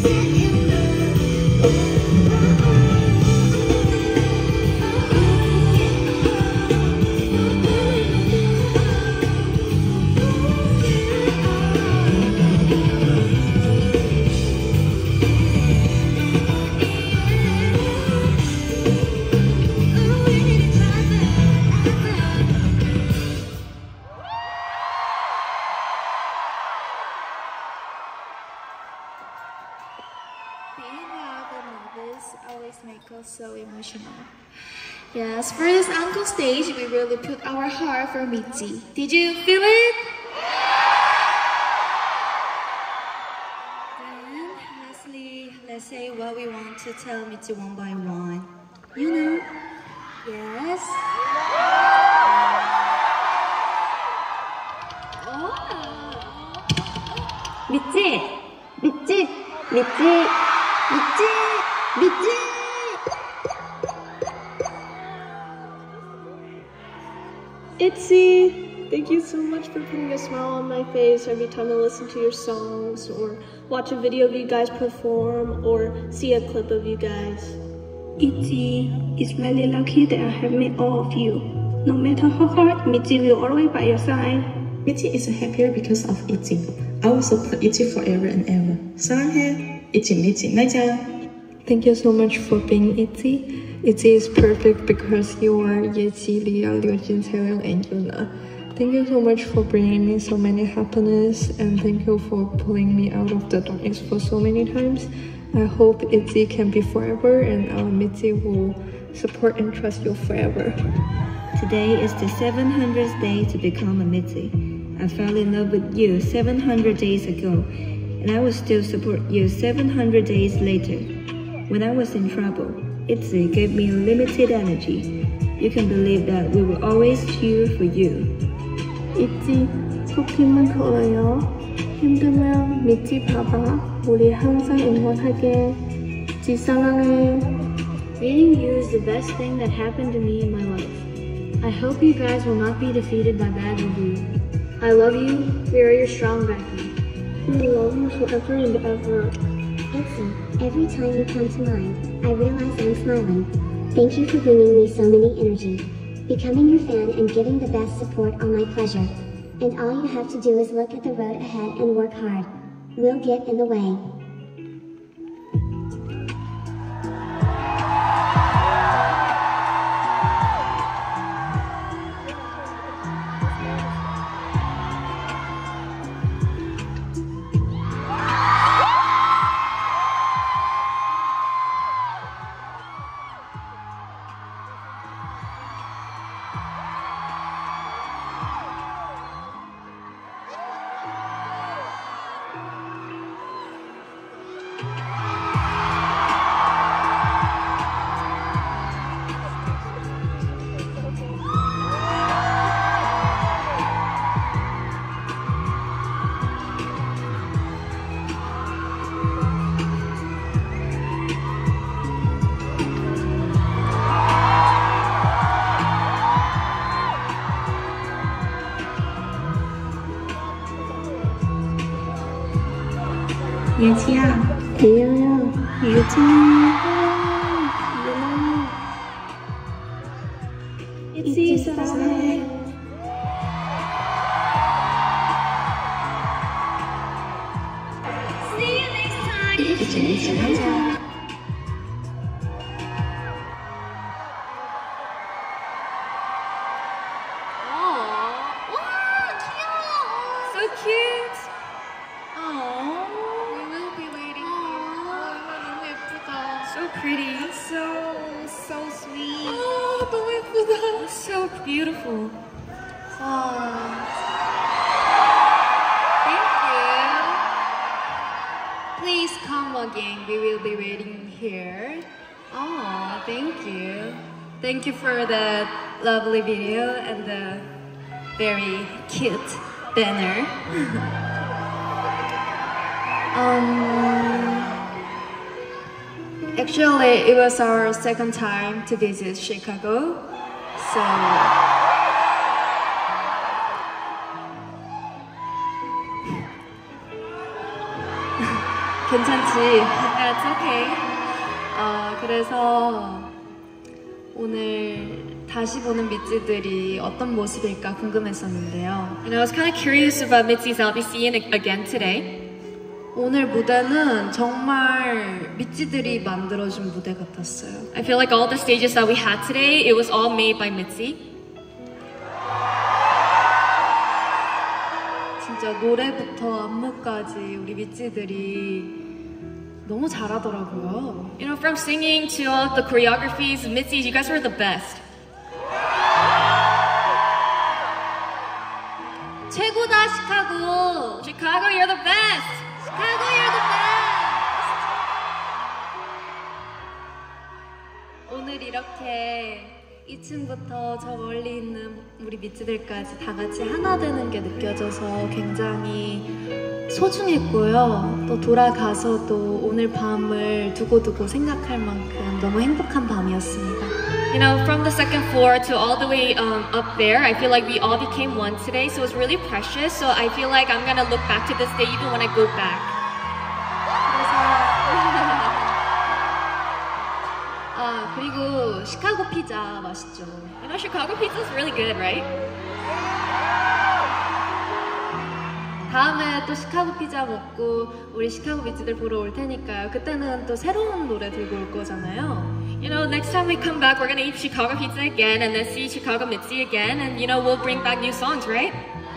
Being loud and nervous always make us so emotional. Yes, for this encore stage, we really put our heart for Mitzi. Did you feel it? Then, lastly, let's say what we want to tell Mitzi one by one. You know? Yes? 믿지? 믿지? 믿지? 믿지? 믿지? Itzy, thank you so much for putting a smile on my face every time I listen to your songs or watch a video of you guys perform or see a clip of you guys. Itzy is really lucky that I have met all of you. No matter how hard, Mitzi will always by your side. Mitzi is happier because of Itzy. I will support Itzy forever and ever. 사랑해, Itzy Mitzi. 나자. Thank you so much for being Itzy. Itzy is perfect because you are Itzy, Lia, Liu Jin, Taeyong, and Yuna. Thank you so much for bringing me so many happiness, and thank you for pulling me out of the darkness for so many times. I hope Itzy can be forever, and Mitzi will support and trust you forever. Today is the 700th day to become a Mitzi. I fell in love with you 700 days ago, and I will still support you 700 days later. When I was in trouble, Itzy gave me unlimited energy. You can believe that we will always cheer for you. Itzy, 꼭 힘을 걸어요. 힘들면 믿지 봐봐. 우리 항상 응원하게. itzy 사랑해. Meeting you is the best thing that happened to me in my life. I hope you guys will not be defeated by bad review. I love you. We are your strong backing. We love you forever and ever. Itzy, every time you come to mind, I realize I'm smiling. Thank you for bringing me so many energy. Becoming your fan and giving the best support are my pleasure. And all you have to do is look at the road ahead and work hard. We'll get in the way. 예지야, 예야야, 예지. Itzy, 사랑해. See you next time. Itzy Mitzi. 나자. So cute. We will be waiting. 너무 예쁘다. So pretty. So sweet. 너무 예쁘다. So beautiful. Thank you. Please come again. We will be waiting here. Oh, thank you. Thank you for the lovely video and the very cute banner. Actually, it was our second time to visit Chicago, so 괜찮지? That's okay. 그래서 오늘 다시 보는 미찌들이 어떤 모습일까 궁금했었는데요. And I was kind of curious about Mitzi's LBC again today. 오늘 무대는 정말 미찌들이 만들어준 무대 같았어요. I feel like all the stages that we had today, it was all made by Mitzi. 진짜 노래부터 안무까지 우리 미찌들이 너무 잘하더라고요. You know, from singing to all the choreographies, Mitzi, you guys were the best. 최고다, 시카고! Chicago, you're the best! Chicago, you're the best! 오늘 이렇게 2층부터 저 멀리 있는 우리 미찌들까지 다 같이 하나 되는 게 느껴져서 굉장히 소중했고요. 또 돌아가서도 오늘 밤을 두고두고 생각할 만큼 너무 행복한 밤이었습니다. You know, from the second floor to all the way up there, I feel like we all became one today, so it's really precious. So I feel like I'm gonna look back to this day even when I go back. 그리고 시카고 피자 맛있죠? You know, Chicago pizza is really good, right? 다음에 또 시카고 피자 먹고 우리 시카고 미찌들 보러 올 테니까요. 그때는 또 새로운 노래 들고 올 거잖아요. You know, next time we come back, we're gonna eat Chicago pizza again and then see Chicago Mitzi again, and you know, we'll bring back new songs, right?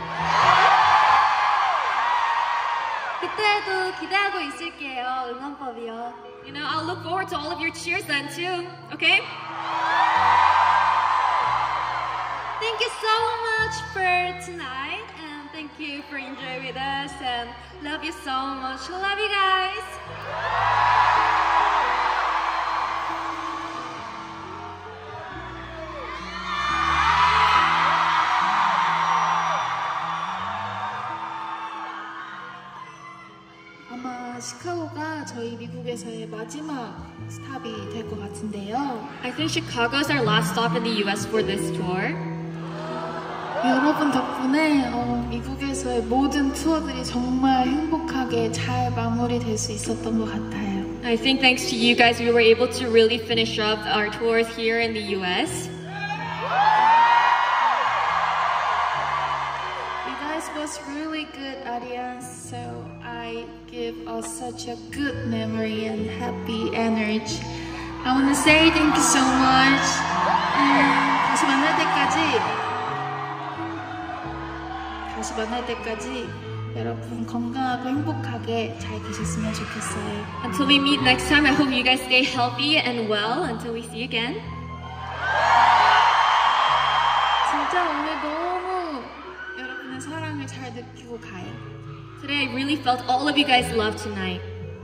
그때도 기대하고 있을게요. 응원법이요. You know, I'll look forward to all of your cheers then too, okay? Thank you so much for tonight, and thank you for enjoying with us, and love you so much. Love you guys. 아마 시카고가 저희 미국에서의 마지막 스탑이 될 것 같은데요. I think Chicago is our last stop in the US for this tour. 여러분 덕분에 미국에서의 모든 투어들이 정말 행복하게 잘 마무리될 수 있었던 것 같아요. I think thanks to you guys, we were able to really finish up our tours here in the US. You guys was really good audience, so I give us such a good memory and happy energy. I want to say thank you so much. 다시 만날 때까지 여러분 건강하고 행복하게 잘 계셨으면 좋겠어요. Until we meet next time, I hope you guys stay healthy and well until we see you again. 진짜 오늘 너무 여러분의 사랑을 잘 느끼고 가요. Today I really felt all of you guys' love tonight.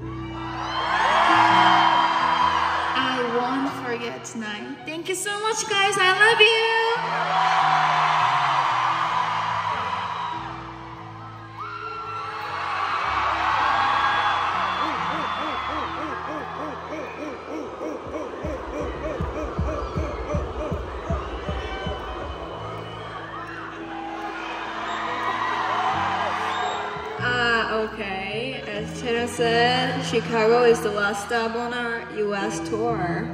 I won't forget tonight. Thank you so much, guys. I love you. Okay, as Tanner said, Chicago is the last stop on our US tour.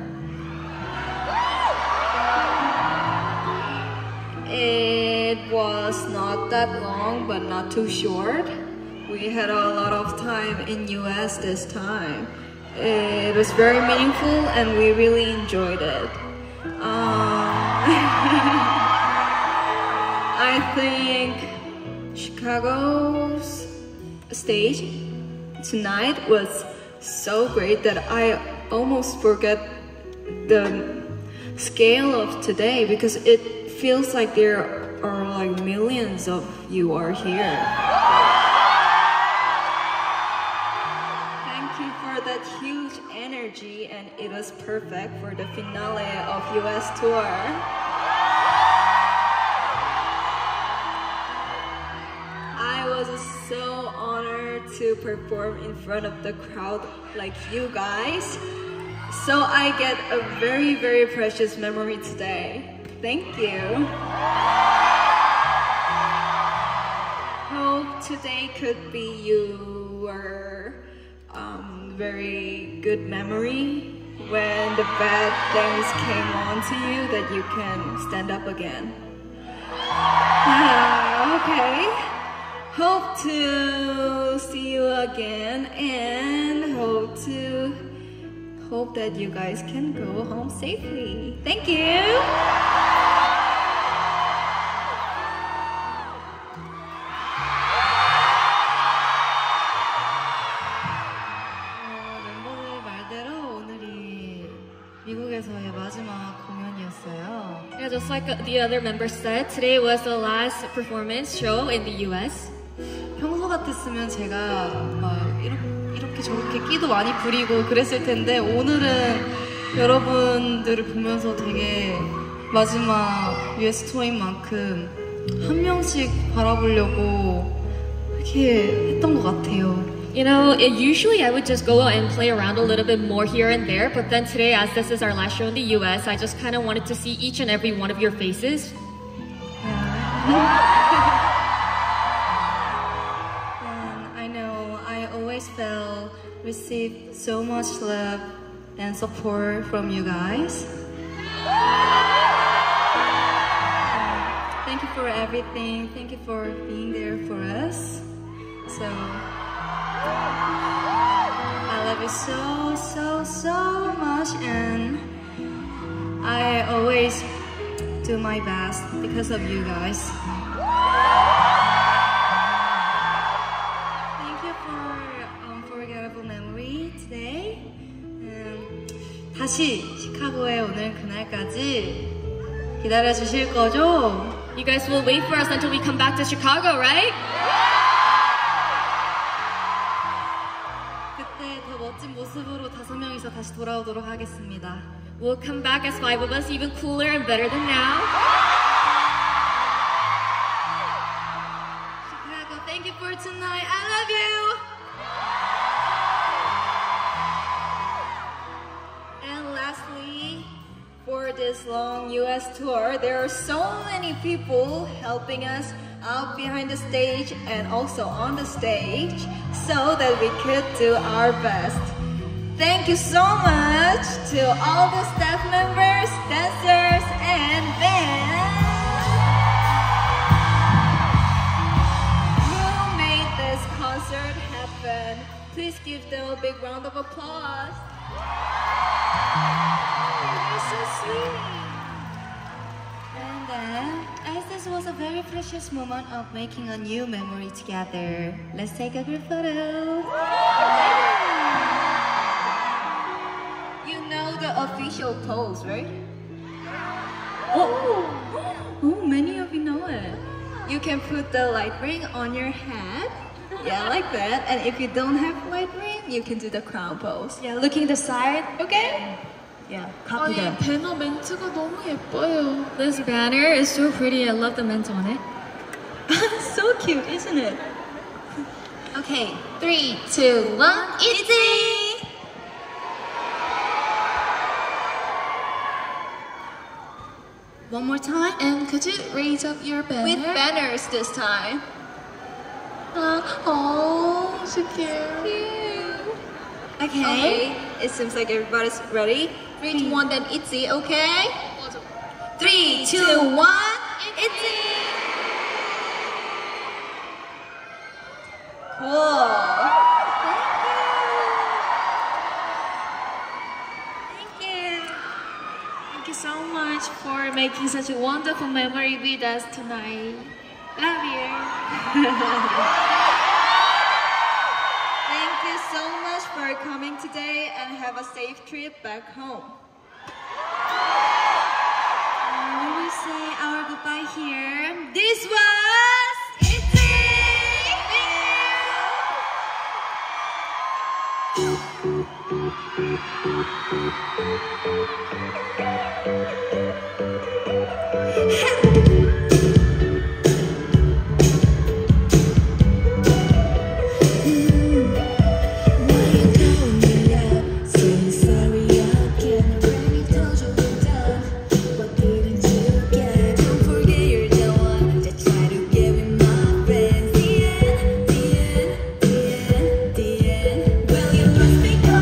It was not that long, but not too short. We had a lot of time in US this time. It was very meaningful and we really enjoyed it. I think Chicago's stage tonight was so great that I almost forget the scale of today because it feels like there are like millions of you are here. Thank you for that huge energy, and it was perfect for the finale of US tour. I was so honored to perform in front of the crowd like you guys. So I get a very, very precious memory today. Thank you. Hope today could be your very good memory when the bad things came on to you that you can stand up again. Okay. Hope to see you again and hope that you guys can go home safely. Thank you. 멤버들 말대로 오늘이 미국에서의 마지막 공연이었어요. Yeah, just like the other members said, today was the last performance show in the US. 평소 같았으면 제가 막 이렇게 저렇게 끼도 많이 부리고 그랬을 텐데 오늘은 여러분들을 보면서 되게 마지막 US 투어인 만큼 한 명씩 바라보려고 이렇게 했던 것 같아요. You know, usually I would just go and play around a little bit more here and there, but then today, as this is our last show in the US, I just kind of wanted to see each and every one of your faces. And I know I always received so much love and support from you guys. Thank you for everything. Thank you for being there for us. So I love you so much, and I always do my best because of you guys. Thank you for unforgettable memory today. 다시 시카고에 오는 그날까지 기다려 주실 거죠? You guys will wait for us until we come back to Chicago, right? 그때 더 멋진 모습으로 5명이서 다시 돌아오도록 하겠습니다. We'll come back as 5 of us, even cooler and better than now. Chicago, thank you for tonight. I love you. And lastly, for this long US tour, there are so many people helping us out behind the stage and also on the stage so that we could do our best. Thank you so much to all the staff members, dancers, and band who made this concert happen. Please give them a big round of applause. You're so sweet. And then, as this was a very precious moment of making a new memory together, let's take a group photo. You know the official pose, right? Oh, many of you know it. You can put the light ring on your head. Yeah, like that. And if you don't have light ring, you can do the crown pose. Yeah, looking the side, okay? Yeah, copy 아니 that. 배너 멘트가 너무 예뻐요. This banner is so pretty. I love the mint on it. So cute, isn't it? Okay, 3, 2, 1, ITZY! One more time. And could you raise up your banner? With banners this time. Oh, so cute. Okay, it seems like everybody's ready. 3, 2, 1, then ITZY, okay? 3, 2, 1, ITZY! Cool. Thank you so much for making such a wonderful memory with us tonight. Love you. Thank you so much for coming today and have a safe trip back home. We will say our goodbye here. This was ITZY! Well, you must be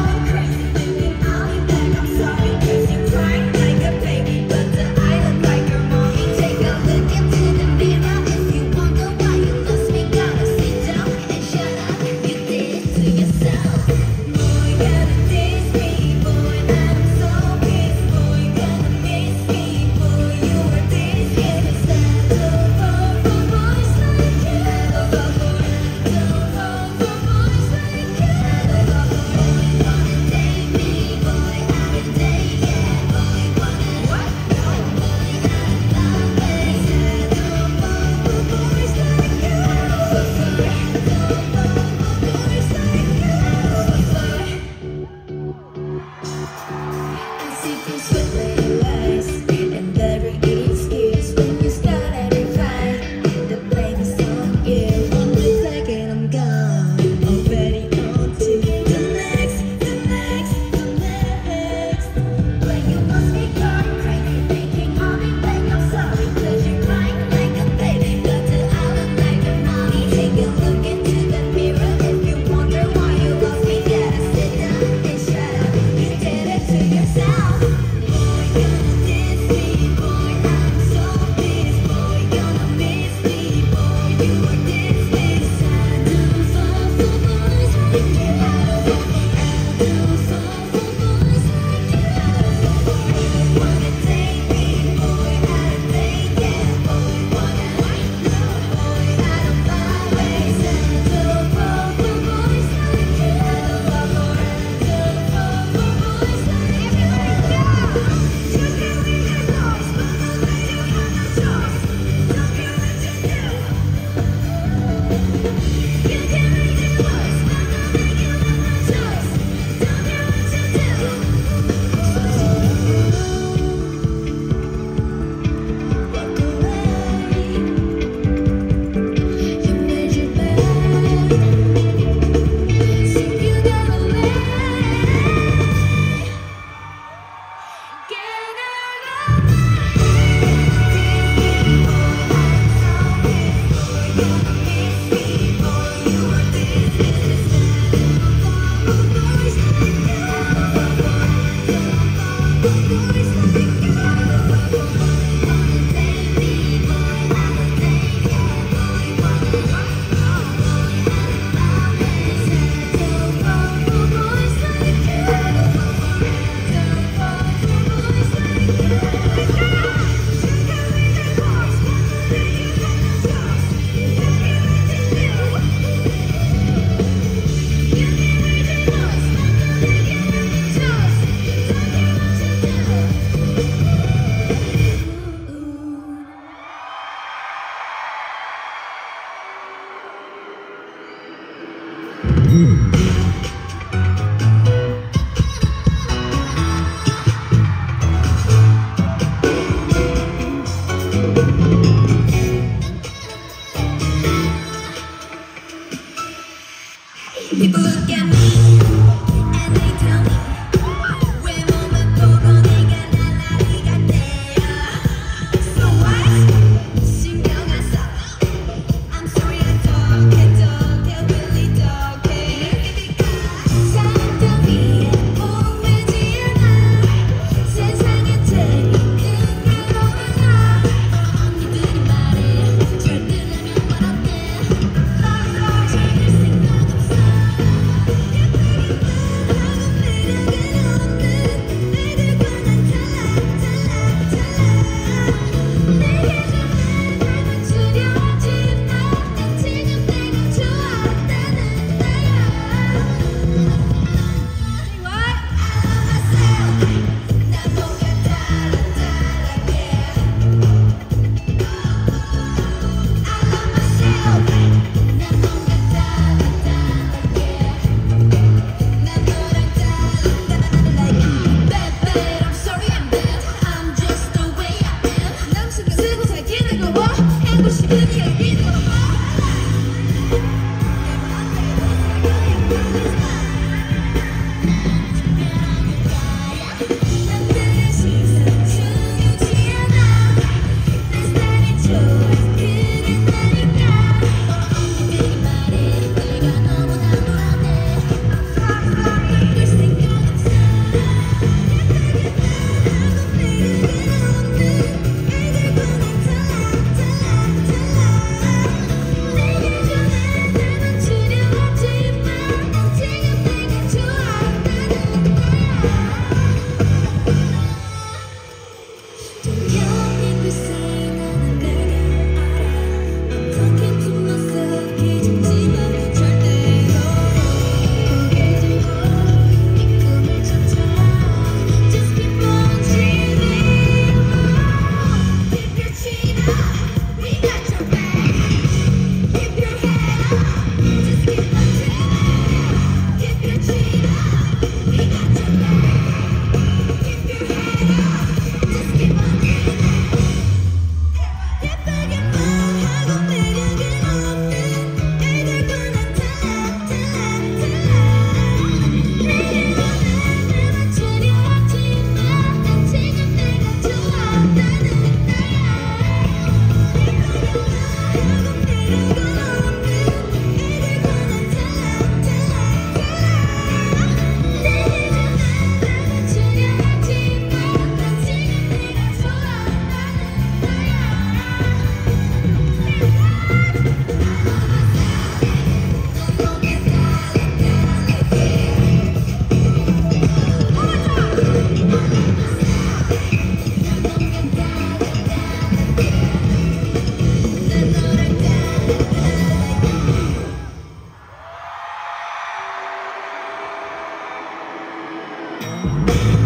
Bye.